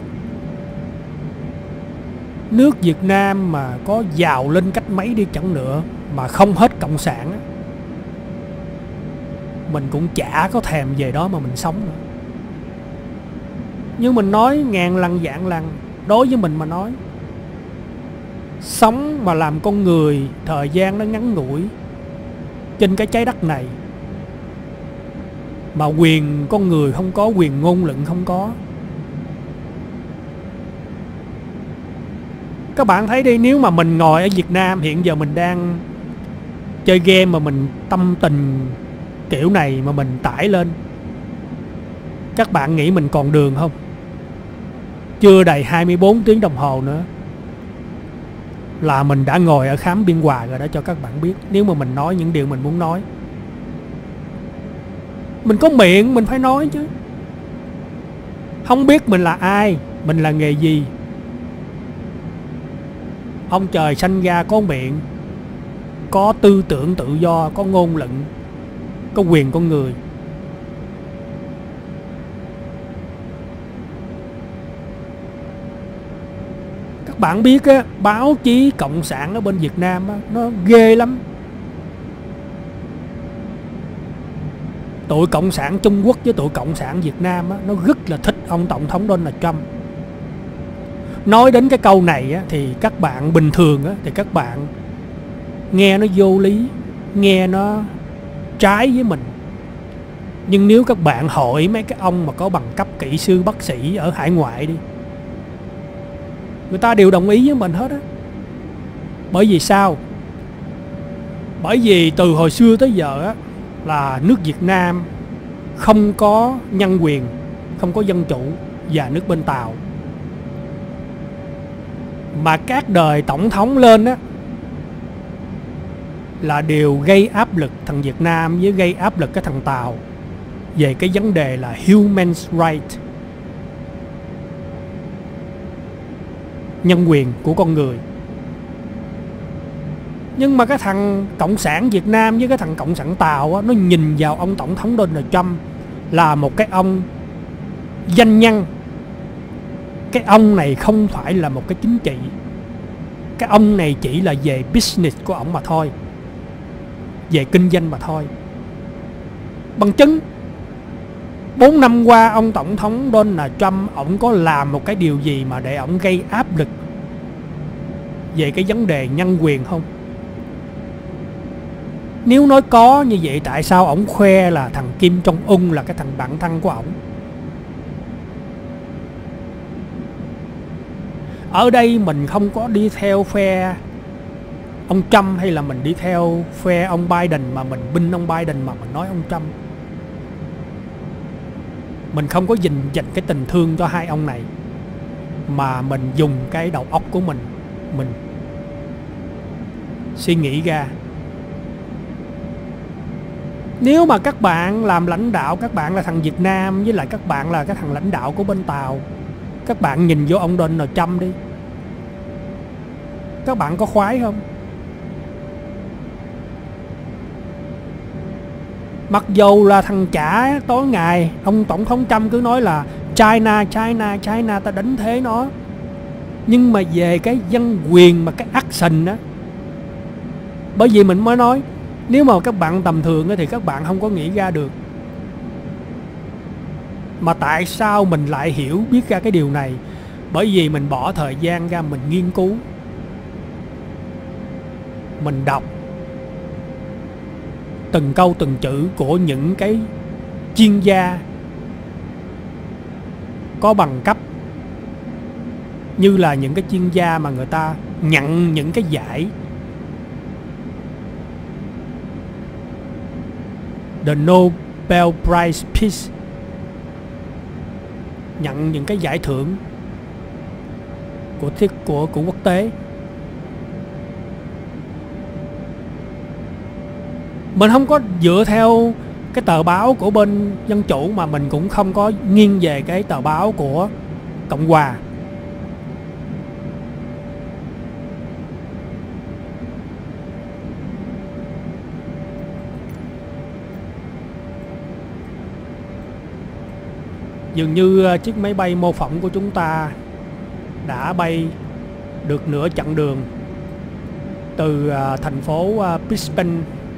nước Việt Nam mà có giàu lên cách mấy đi chăng nữa mà không hết cộng sản á, mình cũng chả có thèm về đó mà mình sống nữa. Nhưng mình nói ngàn lần vạn lần, đối với mình mà nói, sống mà làm con người thời gian nó ngắn ngủi trên cái trái đất này, mà quyền con người không có, quyền ngôn luận không có. Các bạn thấy đi, nếu mà mình ngồi ở Việt Nam hiện giờ mình đang chơi game mà mình tâm tình kiểu này mà mình tải lên, các bạn nghĩ mình còn đường không? Chưa đầy hai mươi bốn tiếng đồng hồ nữa là mình đã ngồi ở khám Biên Hòa rồi đó, cho các bạn biết. Nếu mà mình nói những điều mình muốn nói, mình có miệng mình phải nói chứ. Không biết mình là ai, mình là nghề gì, ông trời sanh ra có miệng, có tư tưởng tự do, có ngôn luận, có quyền con người. Các bạn biết á, báo chí cộng sản ở bên Việt Nam á, nó ghê lắm. Tụi cộng sản Trung Quốc với tụi cộng sản Việt Nam á, nó rất là thích ông tổng thống Donald Trump. Nói đến cái câu này á, thì các bạn bình thường á, thì các bạn nghe nó vô lý, nghe nó trái với mình. Nhưng nếu các bạn hỏi mấy cái ông mà có bằng cấp kỹ sư bác sĩ ở hải ngoại đi, người ta đều đồng ý với mình hết á. Bởi vì sao? Bởi vì từ hồi xưa tới giờ á, là nước Việt Nam không có nhân quyền, không có dân chủ, và nước bên Tàu. Mà các đời tổng thống lên á là đều gây áp lực thằng Việt Nam với gây áp lực cái thằng Tàu về cái vấn đề là human right, nhân quyền của con người. Nhưng mà cái thằng cộng sản Việt Nam với cái thằng cộng sản Tàu á, nó nhìn vào ông tổng thống Donald Trump là một cái ông doanh nhân. Cái ông này không phải là một cái chính trị, cái ông này chỉ là về business của ổng mà thôi, về kinh doanh mà thôi. Bằng chứng bốn năm qua ông tổng thống Donald Trump ổng có làm một cái điều gì mà để ổng gây áp lực về cái vấn đề nhân quyền không? Nếu nói có như vậy, tại sao ổng khoe là thằng Kim Jong-un là cái thằng bạn thân của ổng? Ở đây mình không có đi theo phe ông Trump hay là mình đi theo phe ông Biden mà mình binh ông Biden mà mình nói ông Trump. Mình không có dành dành cái tình thương cho hai ông này. mà mình dùng cái đầu óc của mình mình suy nghĩ ra. Nếu mà các bạn làm lãnh đạo, các bạn là thằng Việt Nam với lại các bạn là cái thằng lãnh đạo của bên Tàu, các bạn nhìn vô ông Donald Trump đi, các bạn có khoái không? Mặc dù là thằng chả tối ngày ông tổng thống Trump cứ nói là China, China, China, ta đánh thế nó, nhưng mà về cái dân quyền mà cái action á, bởi vì mình mới nói nếu mà các bạn tầm thường thì các bạn không có nghĩ ra được. Mà tại sao mình lại hiểu biết ra cái điều này? Bởi vì mình bỏ thời gian ra mình nghiên cứu, mình đọc từng câu từng chữ của những cái chuyên gia có bằng cấp, như là những cái chuyên gia mà người ta nhận những cái giải The Nobel Prize Peace, nhận những cái giải thưởng của thiết của của quốc tế. Mình không có dựa theo cái tờ báo của bên Dân Chủ, mà mình cũng không có nghiêng về cái tờ báo của Cộng Hòa. Dường như chiếc máy bay mô phỏng của chúng ta đã bay được nửa chặng đường từ thành phố Brisbane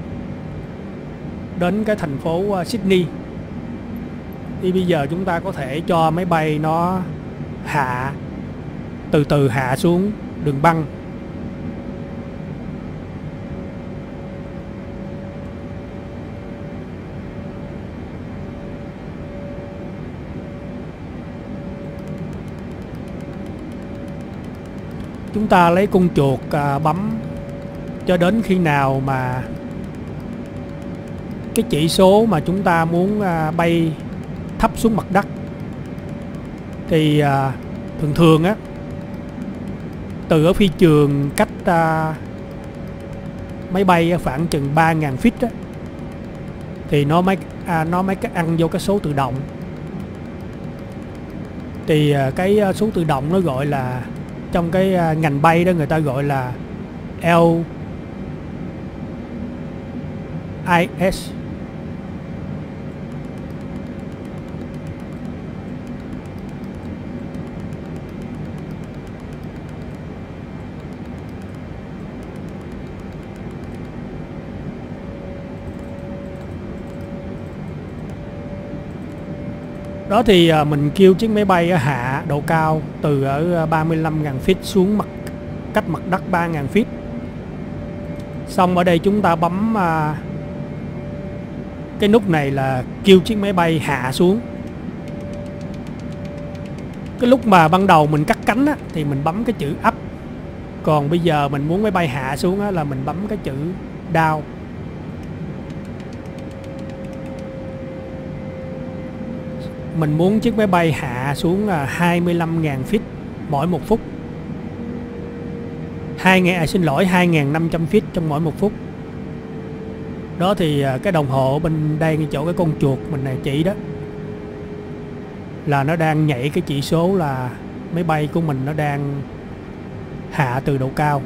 đến cái thành phố Sydney. Thì bây giờ chúng ta có thể cho máy bay nó hạ, từ từ hạ xuống đường băng. Chúng ta lấy con chuột à, bấm cho đến khi nào mà cái chỉ số mà chúng ta muốn à, bay thấp xuống mặt đất. Thì à, thường thường á, từ ở phi trường cách à, máy bay khoảng chừng ba nghìn feet á, thì nó mới à, nó mới ăn vô cái số tự động. Thì à, cái số tự động nó gọi là, trong cái à, ngành bay đó người ta gọi là L I S. Đó thì mình kêu chiếc máy bay hạ độ cao từ ở ba mươi lăm nghìn feet xuống mặt cách mặt đất ba nghìn feet. Xong ở đây chúng ta bấm à, cái nút này là kêu chiếc máy bay hạ xuống. Cái lúc mà ban đầu mình cắt cánh á, thì mình bấm cái chữ up. Còn bây giờ mình muốn máy bay hạ xuống á, là mình bấm cái chữ down. Mình muốn chiếc máy bay hạ xuống hai mươi lăm nghìn feet mỗi một phút. hai à, xin lỗi hai nghìn năm trăm feet trong mỗi một phút. Đó thì cái đồng hồ bên đây ngay chỗ cái con chuột mình này chỉ đó, là nó đang nhảy cái chỉ số là máy bay của mình nó đang hạ từ độ cao.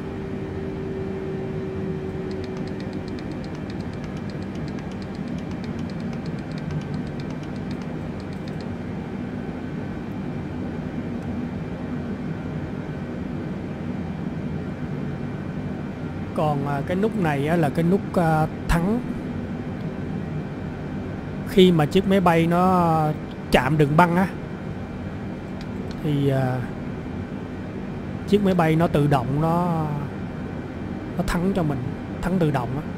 Còn cái nút này là cái nút thắng. Khi mà chiếc máy bay nó chạm đường băng á, thì chiếc máy bay nó tự động nó nó thắng cho mình, thắng tự động á.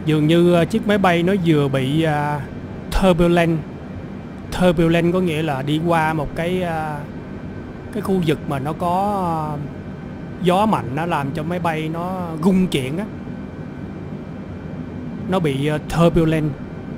Dường như uh, chiếc máy bay nó vừa bị uh, turbulent. Turbulent có nghĩa là đi qua một cái uh, cái khu vực mà nó có uh, gió mạnh, nó làm cho máy bay nó rung chuyển á, nó bị uh, turbulent.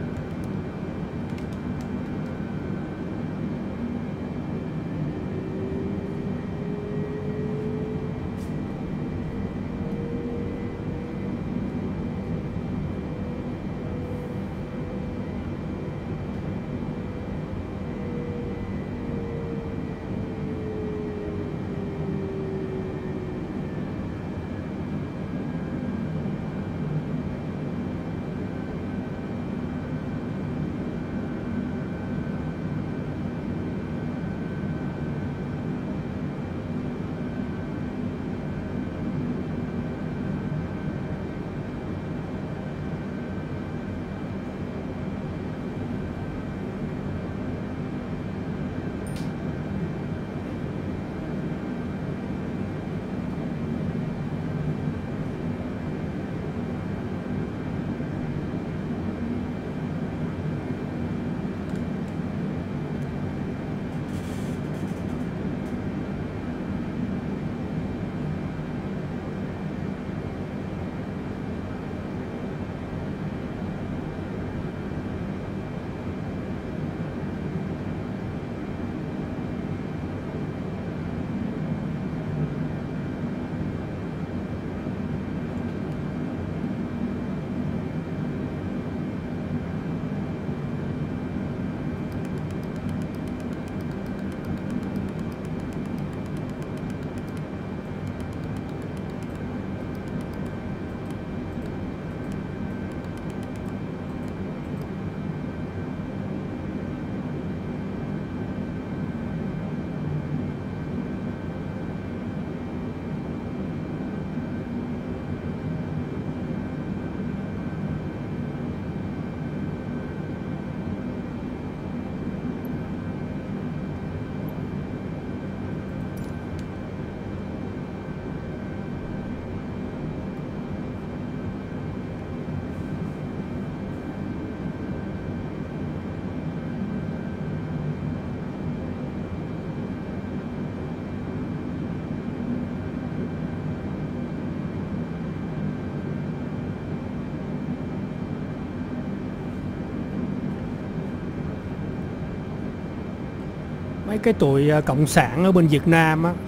Mấy cái tụi cộng sản ở bên Việt Nam á,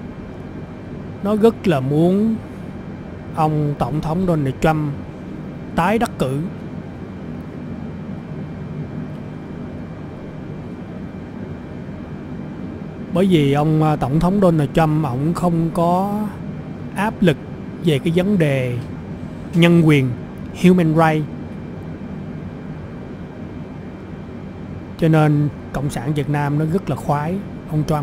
nó rất là muốn ông Tổng thống Donald Trump tái đắc cử. Bởi vì ông Tổng thống Donald Trump ổng không có áp lực về cái vấn đề nhân quyền, human rights. Cho nên Cộng sản Việt Nam nó rất là khoái ông Trump.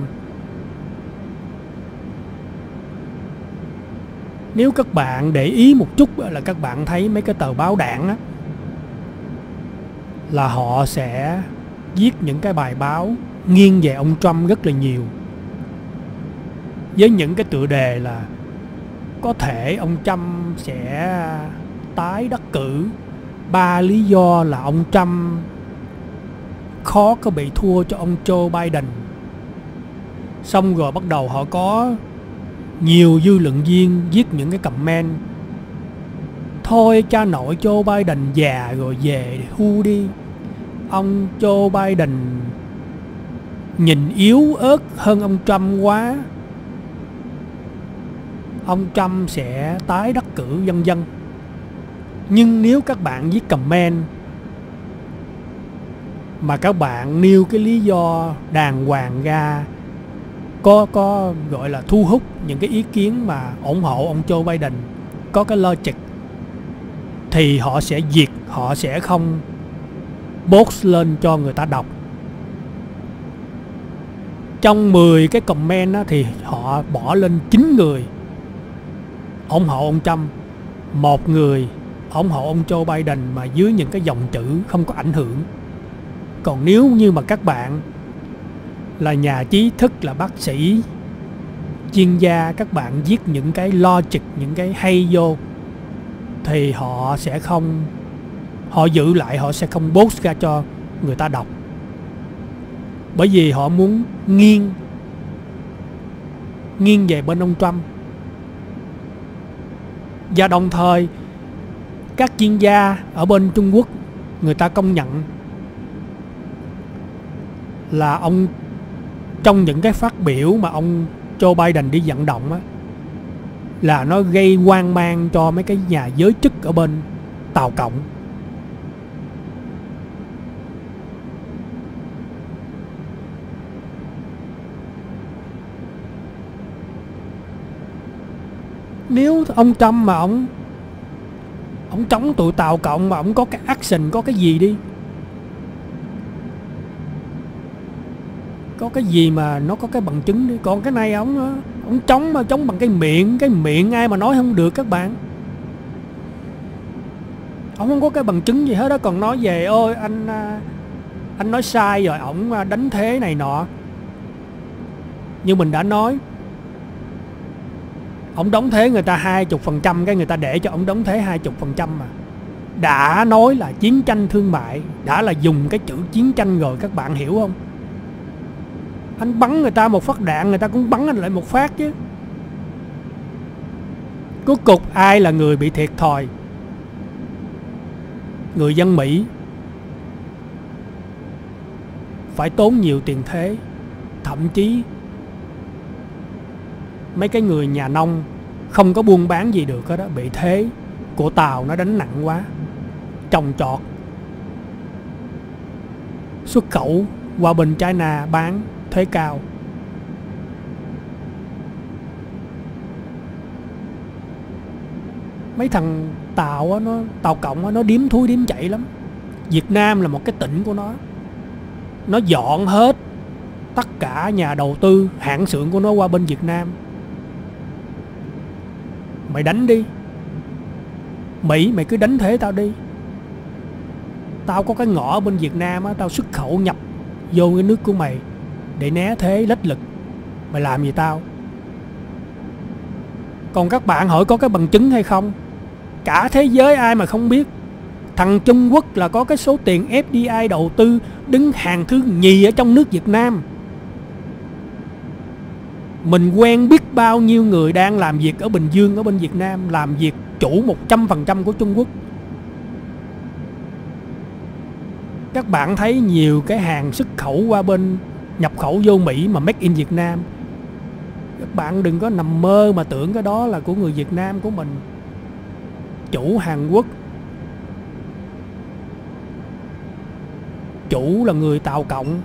Nếu các bạn để ý một chút là các bạn thấy mấy cái tờ báo đảng á, là họ sẽ viết những cái bài báo nghiêng về ông Trump rất là nhiều, với những cái tựa đề là có thể ông Trump sẽ tái đắc cử, ba lý do là ông Trump khó có bị thua cho ông Joe Biden. Xong rồi bắt đầu họ có nhiều dư luận viên viết những cái comment: thôi cha nội Joe Biden già rồi, về hưu đi, ông Joe Biden nhìn yếu ớt hơn ông Trump quá, ông Trump sẽ tái đắc cử, vân vân. Nhưng nếu các bạn viết comment mà các bạn nêu cái lý do đàng hoàng ra, có có gọi là thu hút những cái ý kiến mà ủng hộ ông Joe Biden, có cái logic, thì họ sẽ diệt, họ sẽ không post lên cho người ta đọc. Trong mười cái comment á, thì họ bỏ lên chín người ủng hộ ông Trump, một người ủng hộ ông Joe Biden mà dưới những cái dòng chữ không có ảnh hưởng. Còn nếu như mà các bạn là nhà trí thức, là bác sĩ, chuyên gia, các bạn viết những cái logic, những cái hay vô, thì họ sẽ không họ giữ lại, họ sẽ không post ra cho người ta đọc, bởi vì họ muốn nghiêng nghiêng về bên ông Trump. Và đồng thời các chuyên gia ở bên Trung Quốc, người ta công nhận là ông, trong những cái phát biểu mà ông Joe Biden đi vận động á, là nó gây hoang mang cho mấy cái nhà giới chức ở bên Tàu Cộng. Nếu ông Trump mà ông ông chống tụi Tàu Cộng mà ông có cái action, có cái gì đi, có cái gì mà nó có cái bằng chứng đi. Còn cái này ông ông chống mà chống bằng cái miệng, cái miệng ai mà nói không được các bạn. Ông không có cái bằng chứng gì hết đó, còn nói về ôi anh anh nói sai rồi, ổng đánh thế này nọ. Như mình đã nói, ổng đóng thế người ta hai mươi phần trăm, cái người ta để cho ổng đóng thế hai mươi phần trăm mà. Đã nói là chiến tranh thương mại, đã là dùng cái chữ chiến tranh rồi, các bạn hiểu không? Anh bắn người ta một phát đạn, người ta cũng bắn anh lại một phát chứ. Cuối cùng ai là người bị thiệt thòi? Người dân Mỹ phải tốn nhiều tiền thế. Thậm chí mấy cái người nhà nông không có buôn bán gì được hết đó, bị thế của Tàu nó đánh nặng quá. Trồng trọt, xuất khẩu qua bên China bán thuế cao. Mấy thằng Tàu á, nó Tàu Cộng á, nó điếm thui điếm chạy lắm. Việt Nam là một cái tỉnh của nó. Nó dọn hết tất cả nhà đầu tư, hãng xưởng của nó qua bên Việt Nam. Mày đánh đi, Mỹ mày cứ đánh thế tao đi. Tao có cái ngõ bên Việt Nam á, tao xuất khẩu nhập vô cái nước của mày để né thế lách lực. Mày làm gì tao? Còn các bạn hỏi có cái bằng chứng hay không? Cả thế giới ai mà không biết thằng Trung Quốc là có cái số tiền ép đê i đầu tư đứng hàng thứ nhì ở trong nước Việt Nam. Mình quen biết bao nhiêu người đang làm việc ở Bình Dương, ở bên Việt Nam, làm việc chủ một trăm phần trăm của Trung Quốc. Các bạn thấy nhiều cái hàng xuất khẩu qua bên, nhập khẩu vô Mỹ mà made in Việt Nam. Các bạn đừng có nằm mơ mà tưởng cái đó là của người Việt Nam của mình. Chủ Hàn Quốc, chủ là người Tàu Cộng.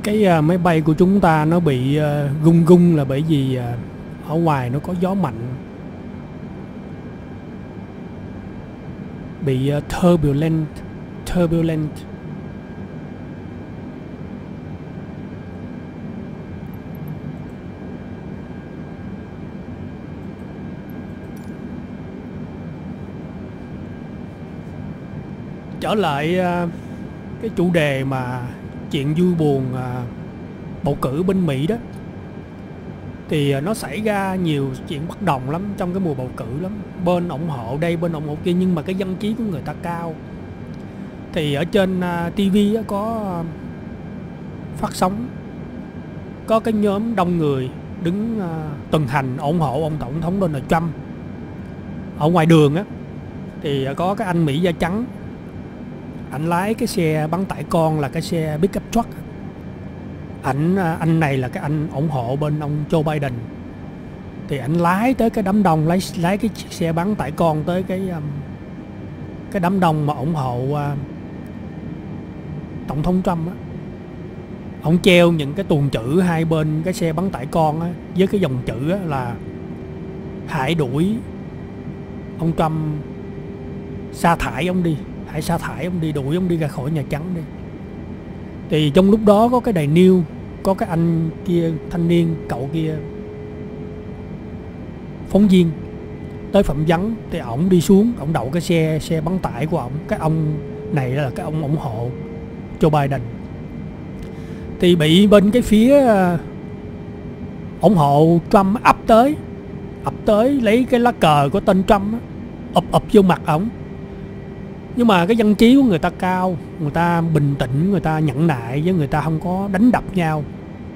Cái à, máy bay của chúng ta nó bị à, gung gung là bởi vì à, ở ngoài nó có gió mạnh, bị uh, turbulent turbulent trở lại uh, cái chủ đề mà chuyện vui buồn uh, bầu cử bên Mỹ đó, thì uh, nó xảy ra nhiều chuyện bất đồng lắm trong cái mùa bầu cử lắm, bên ủng hộ đây bên ủng hộ kia, nhưng mà cái dân trí của người ta cao. Thì ở trên uh, ti vi có uh, phát sóng, có cái nhóm đông người đứng uh, tuần hành ủng hộ ông tổng thống Donald Trump. Ở ngoài đường á thì uh, có cái anh Mỹ da trắng, ảnh lái cái xe bán tải con là cái xe pickup truck. Ảnh uh, anh này là cái anh ủng hộ bên ông Joe Biden. Thì ảnh lái tới cái đám đông, lái lái cái chiếc xe bán tải con tới cái um, cái đám đông mà ủng hộ uh, tổng thống Trump á. Ông treo những cái tuồng chữ hai bên cái xe bán tải con á, với cái dòng chữ á là hãy đuổi ông Trump, sa thải ông đi, hãy sa thải ông đi, đuổi ông đi ra khỏi Nhà Trắng đi. Thì trong lúc đó có cái đài news, có cái anh kia, thanh niên cậu kia, phóng viên tới phỏng vấn. Thì ổng đi xuống, ổng đậu cái xe xe bán tải của ổng. Cái ông này là cái ông ủng hộ Joe Biden. Thì bị bên cái phía uh, ủng hộ Trump ập tới, ập tới lấy cái lá cờ của tên Trump á, ập ập vô mặt ổng. Nhưng mà cái dân trí của người ta cao, người ta bình tĩnh, người ta nhẫn nại, với người ta không có đánh đập nhau.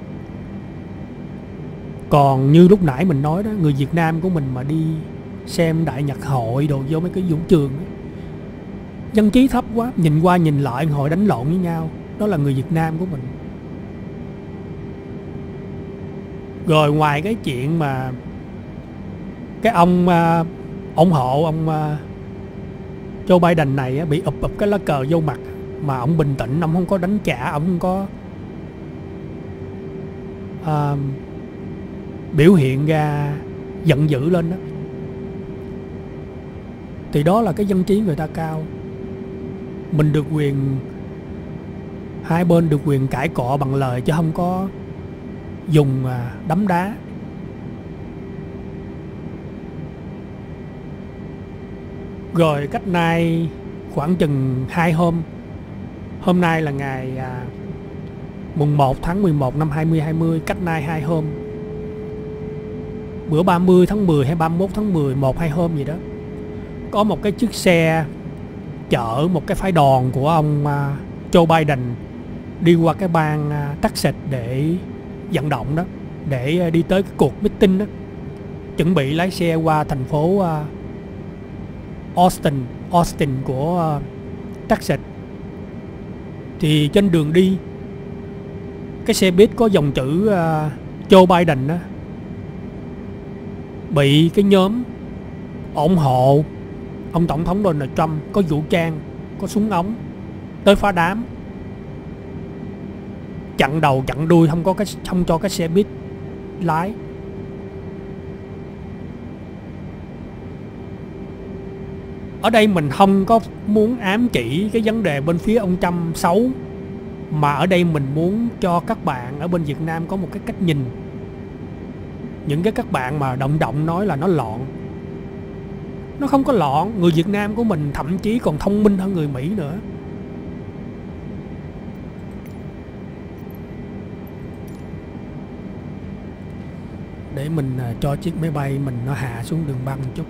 Còn như lúc nãy mình nói đó, người Việt Nam của mình mà đi xem đại nhạc hội đồ vô mấy cái vũ trường đó, dân trí thấp quá, nhìn qua nhìn lại hội đánh lộn với nhau. Đó là người Việt Nam của mình. Rồi ngoài cái chuyện mà cái ông uh, ủng hộ ông uh, Joe Biden này bị ụp ụp cái lá cờ vô mặt, mà ông bình tĩnh, ông không có đánh trả, ông không có uh, biểu hiện ra giận dữ lên đó. Thì đó là cái dân trí người ta cao. Mình được quyền, hai bên được quyền cãi cọ bằng lời, chứ không có dùng đấm đá. Rồi cách nay khoảng chừng hai hôm, hôm nay là ngày à, mùng một tháng mười một năm hai nghìn hai mươi, cách nay hai hôm, bữa ba mươi tháng mười hay ba mươi mốt tháng mười, một hai hôm gì đó, có một cái chiếc xe chở một cái phái đoàn của ông à, Joe Biden đi qua cái bang à, Texas để vận động đó, để à, đi tới cái cuộc meeting đó, chuẩn bị lái xe qua thành phố à, Austin, Austin của uh, Texas. Thì trên đường đi, cái xe buýt có dòng chữ uh, Joe Biden đó, bị cái nhóm ủng hộ ông tổng thống Donald Trump có vũ trang, có súng ống tới phá đám, chặn đầu chặn đuôi, không có cái không cho cái xe buýt lái. Ở đây mình không có muốn ám chỉ cái vấn đề bên phía ông Trump xấu, mà ở đây mình muốn cho các bạn ở bên Việt Nam có một cái cách nhìn. Những cái các bạn mà động động nói là nó loạn, nó không có loạn. Người Việt Nam của mình thậm chí còn thông minh hơn người Mỹ nữa. Để mình cho chiếc máy bay mình nó hạ xuống đường băng một chút.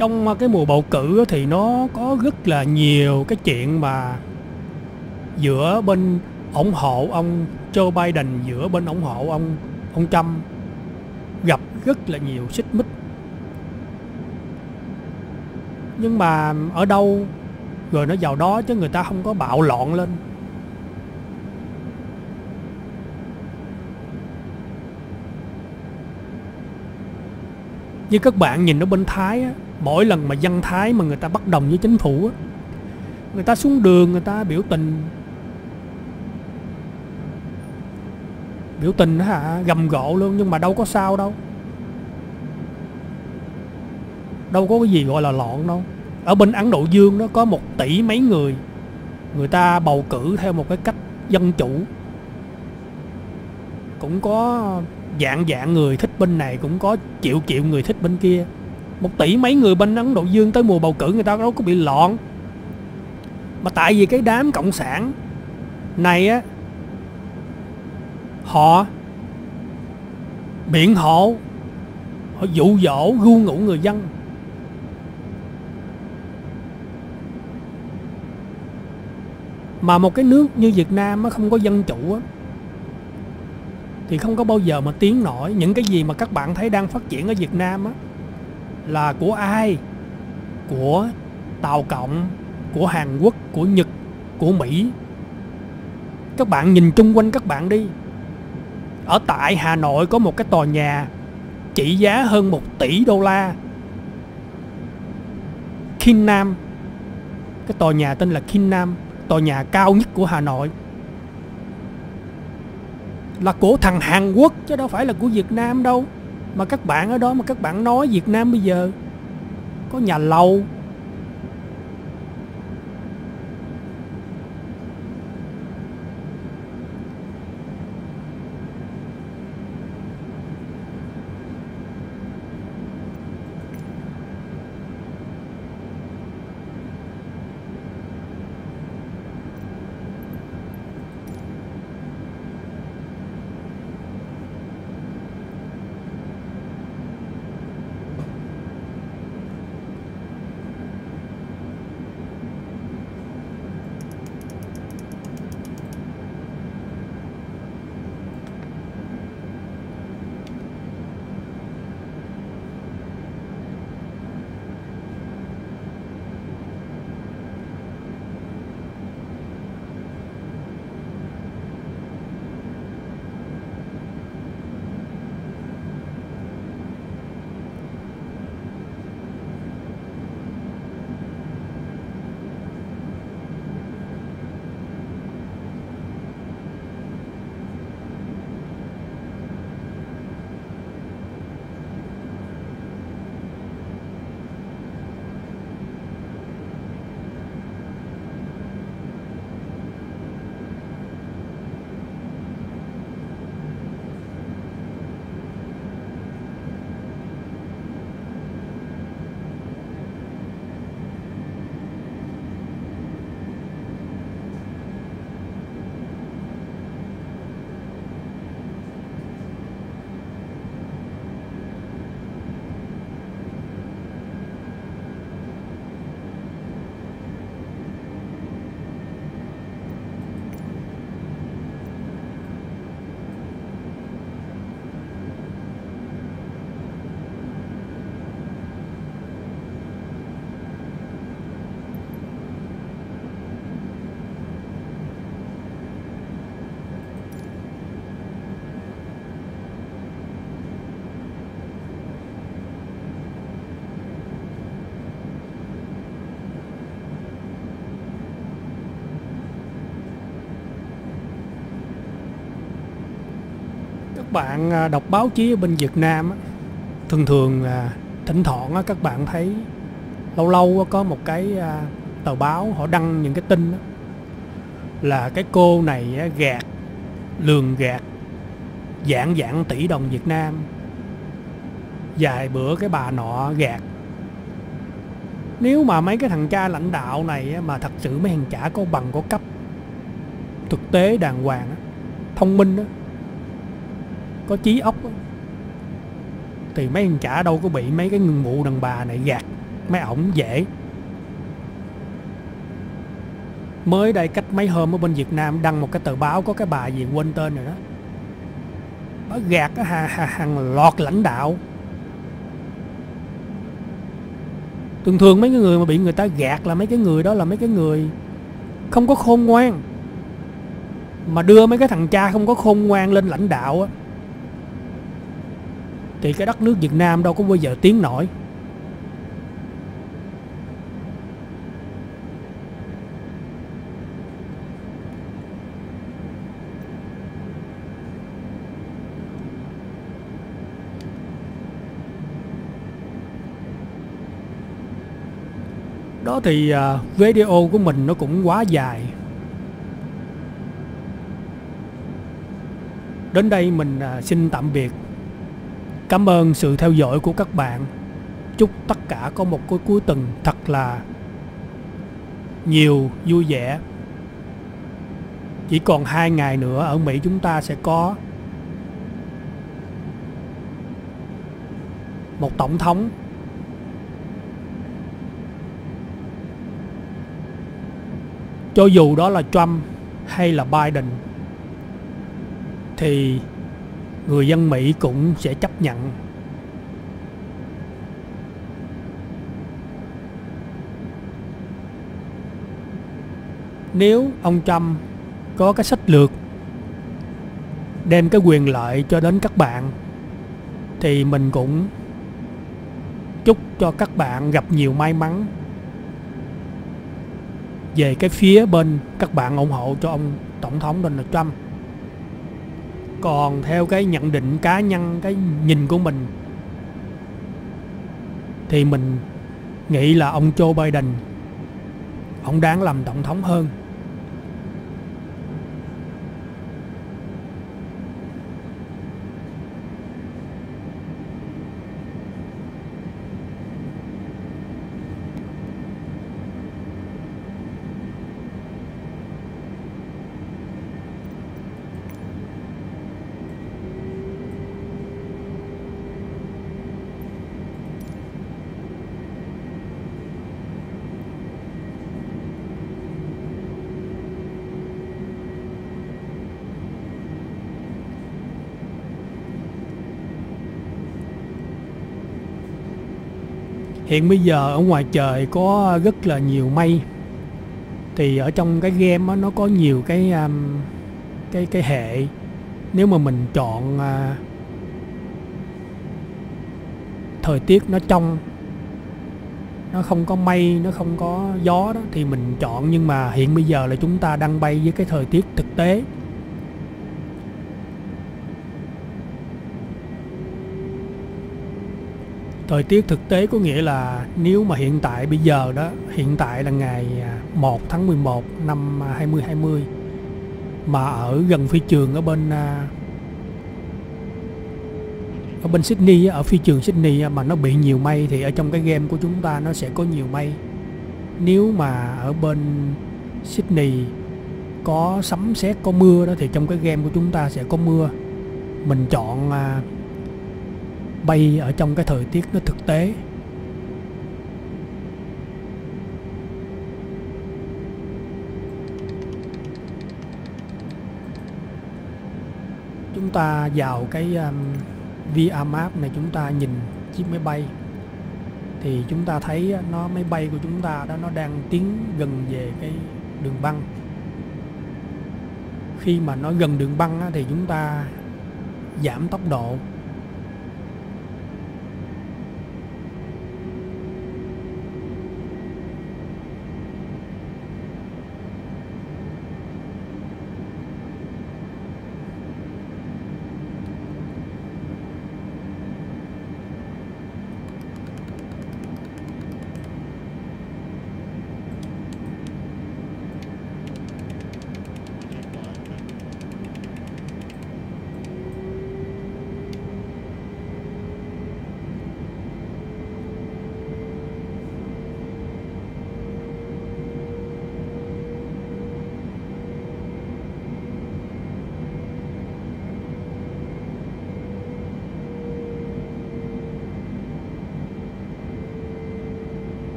Trong cái mùa bầu cử thì nó có rất là nhiều cái chuyện mà giữa bên ủng hộ ông Joe Biden, giữa bên ủng hộ ông ông Trump gặp rất là nhiều xích mích. Nhưng mà ở đâu rồi nó vào đó, chứ người ta không có bạo loạn lên. Như các bạn nhìn ở bên Thái á, mỗi lần mà dân Thái mà người ta bất đồng với chính phủ á, người ta xuống đường người ta biểu tình, biểu tình hả, gầm gộ luôn, nhưng mà đâu có sao đâu, đâu có cái gì gọi là loạn đâu. Ở bên Ấn Độ Dương nó có một tỷ mấy người, người ta bầu cử theo một cái cách dân chủ, cũng có dạng dạng người thích bên này, cũng có triệu triệu người thích bên kia. Một tỷ mấy người bên Ấn Độ Dương tới mùa bầu cử người ta đâu có bị loạn. Mà tại vì cái đám cộng sản này á, họ biện hộ, họ dụ dỗ ru ngủ người dân. Mà một cái nước như Việt Nam á, không có dân chủ á, thì không có bao giờ mà tiến nổi. Những cái gì mà các bạn thấy đang phát triển ở Việt Nam á, là của ai? Của Tàu Cộng, của Hàn Quốc, của Nhật, của Mỹ. Các bạn nhìn chung quanh các bạn đi. Ở tại Hà Nội có một cái tòa nhà trị giá hơn một tỷ đô la, Kin Nam. Cái tòa nhà tên là Kin Nam, tòa nhà cao nhất của Hà Nội, là của thằng Hàn Quốc chứ đâu phải là của Việt Nam đâu. Mà các bạn ở đó mà các bạn nói Việt Nam bây giờ có nhà lầu, bạn đọc báo chí ở bên Việt Nam á, thường thường à, thỉnh thoảng á, các bạn thấy lâu lâu có một cái à, tờ báo họ đăng những cái tin á, là cái cô này á, gạt lường gạt dạng dạng tỷ đồng Việt Nam, vài bữa cái bà nọ gạt. Nếu mà mấy cái thằng cha lãnh đạo này á, mà thật sự mấy thằng chả có bằng có cấp, thực tế đàng hoàng á, thông minh á, có trí óc á, thì mấy thằng chả đâu có bị mấy cái ngừng mụ đàn bà này gạt mấy ổng dễ. Mới đây cách mấy hôm ở bên Việt Nam đăng một cái tờ báo có cái bà gì quên tên rồi đó, bà gạt á, hàng, hàng loạt lãnh đạo. Thường thường mấy cái người mà bị người ta gạt là mấy cái người đó là mấy cái người không có khôn ngoan, mà đưa mấy cái thằng cha không có khôn ngoan lên lãnh đạo á, thì cái đất nước Việt Nam đâu có bao giờ tiến nổi. Đó thì uh, video của mình nó cũng quá dài. Đến đây mình uh, xin tạm biệt. Cảm ơn sự theo dõi của các bạn. Chúc tất cả có một cái cuối tuần thật là nhiều vui vẻ. Chỉ còn hai ngày nữa ở Mỹ chúng ta sẽ có một tổng thống. Cho dù đó là Trump hay là Biden thì người dân Mỹ cũng sẽ chấp nhận. Nếu ông Trump có cái sách lược đem cái quyền lợi cho đến các bạn thì mình cũng chúc cho các bạn gặp nhiều may mắn về cái phía bên các bạn ủng hộ cho ông tổng thống Donald Trump. Còn theo cái nhận định cá nhân, cái nhìn của mình thì mình nghĩ là ông Joe Biden ông đáng làm tổng thống hơn. Hiện bây giờ ở ngoài trời có rất là nhiều mây. Thì ở trong cái game đó, nó có nhiều cái um, cái cái hệ. Nếu mà mình chọn uh, thời tiết nó trong, nó không có mây, nó không có gió đó thì mình chọn. Nhưng mà hiện bây giờ là chúng ta đang bay với cái thời tiết thực tế. Thời tiết thực tế có nghĩa là nếu mà hiện tại bây giờ đó, hiện tại là ngày một tháng mười một năm hai không hai không, mà ở gần phi trường ở bên ở bên Sydney, ở phi trường Sydney mà nó bị nhiều mây thì ở trong cái game của chúng ta nó sẽ có nhiều mây. Nếu mà ở bên Sydney có sấm sét, có mưa đó thì trong cái game của chúng ta sẽ có mưa. Mình chọn bay ở trong cái thời tiết nó thực tế. Chúng ta vào cái um, vê rờ map này, chúng ta nhìn chiếc máy bay thì chúng ta thấy nó máy bay của chúng ta đó nó đang tiến gần về cái đường băng. Khi mà nó gần đường băng á, thì chúng ta giảm tốc độ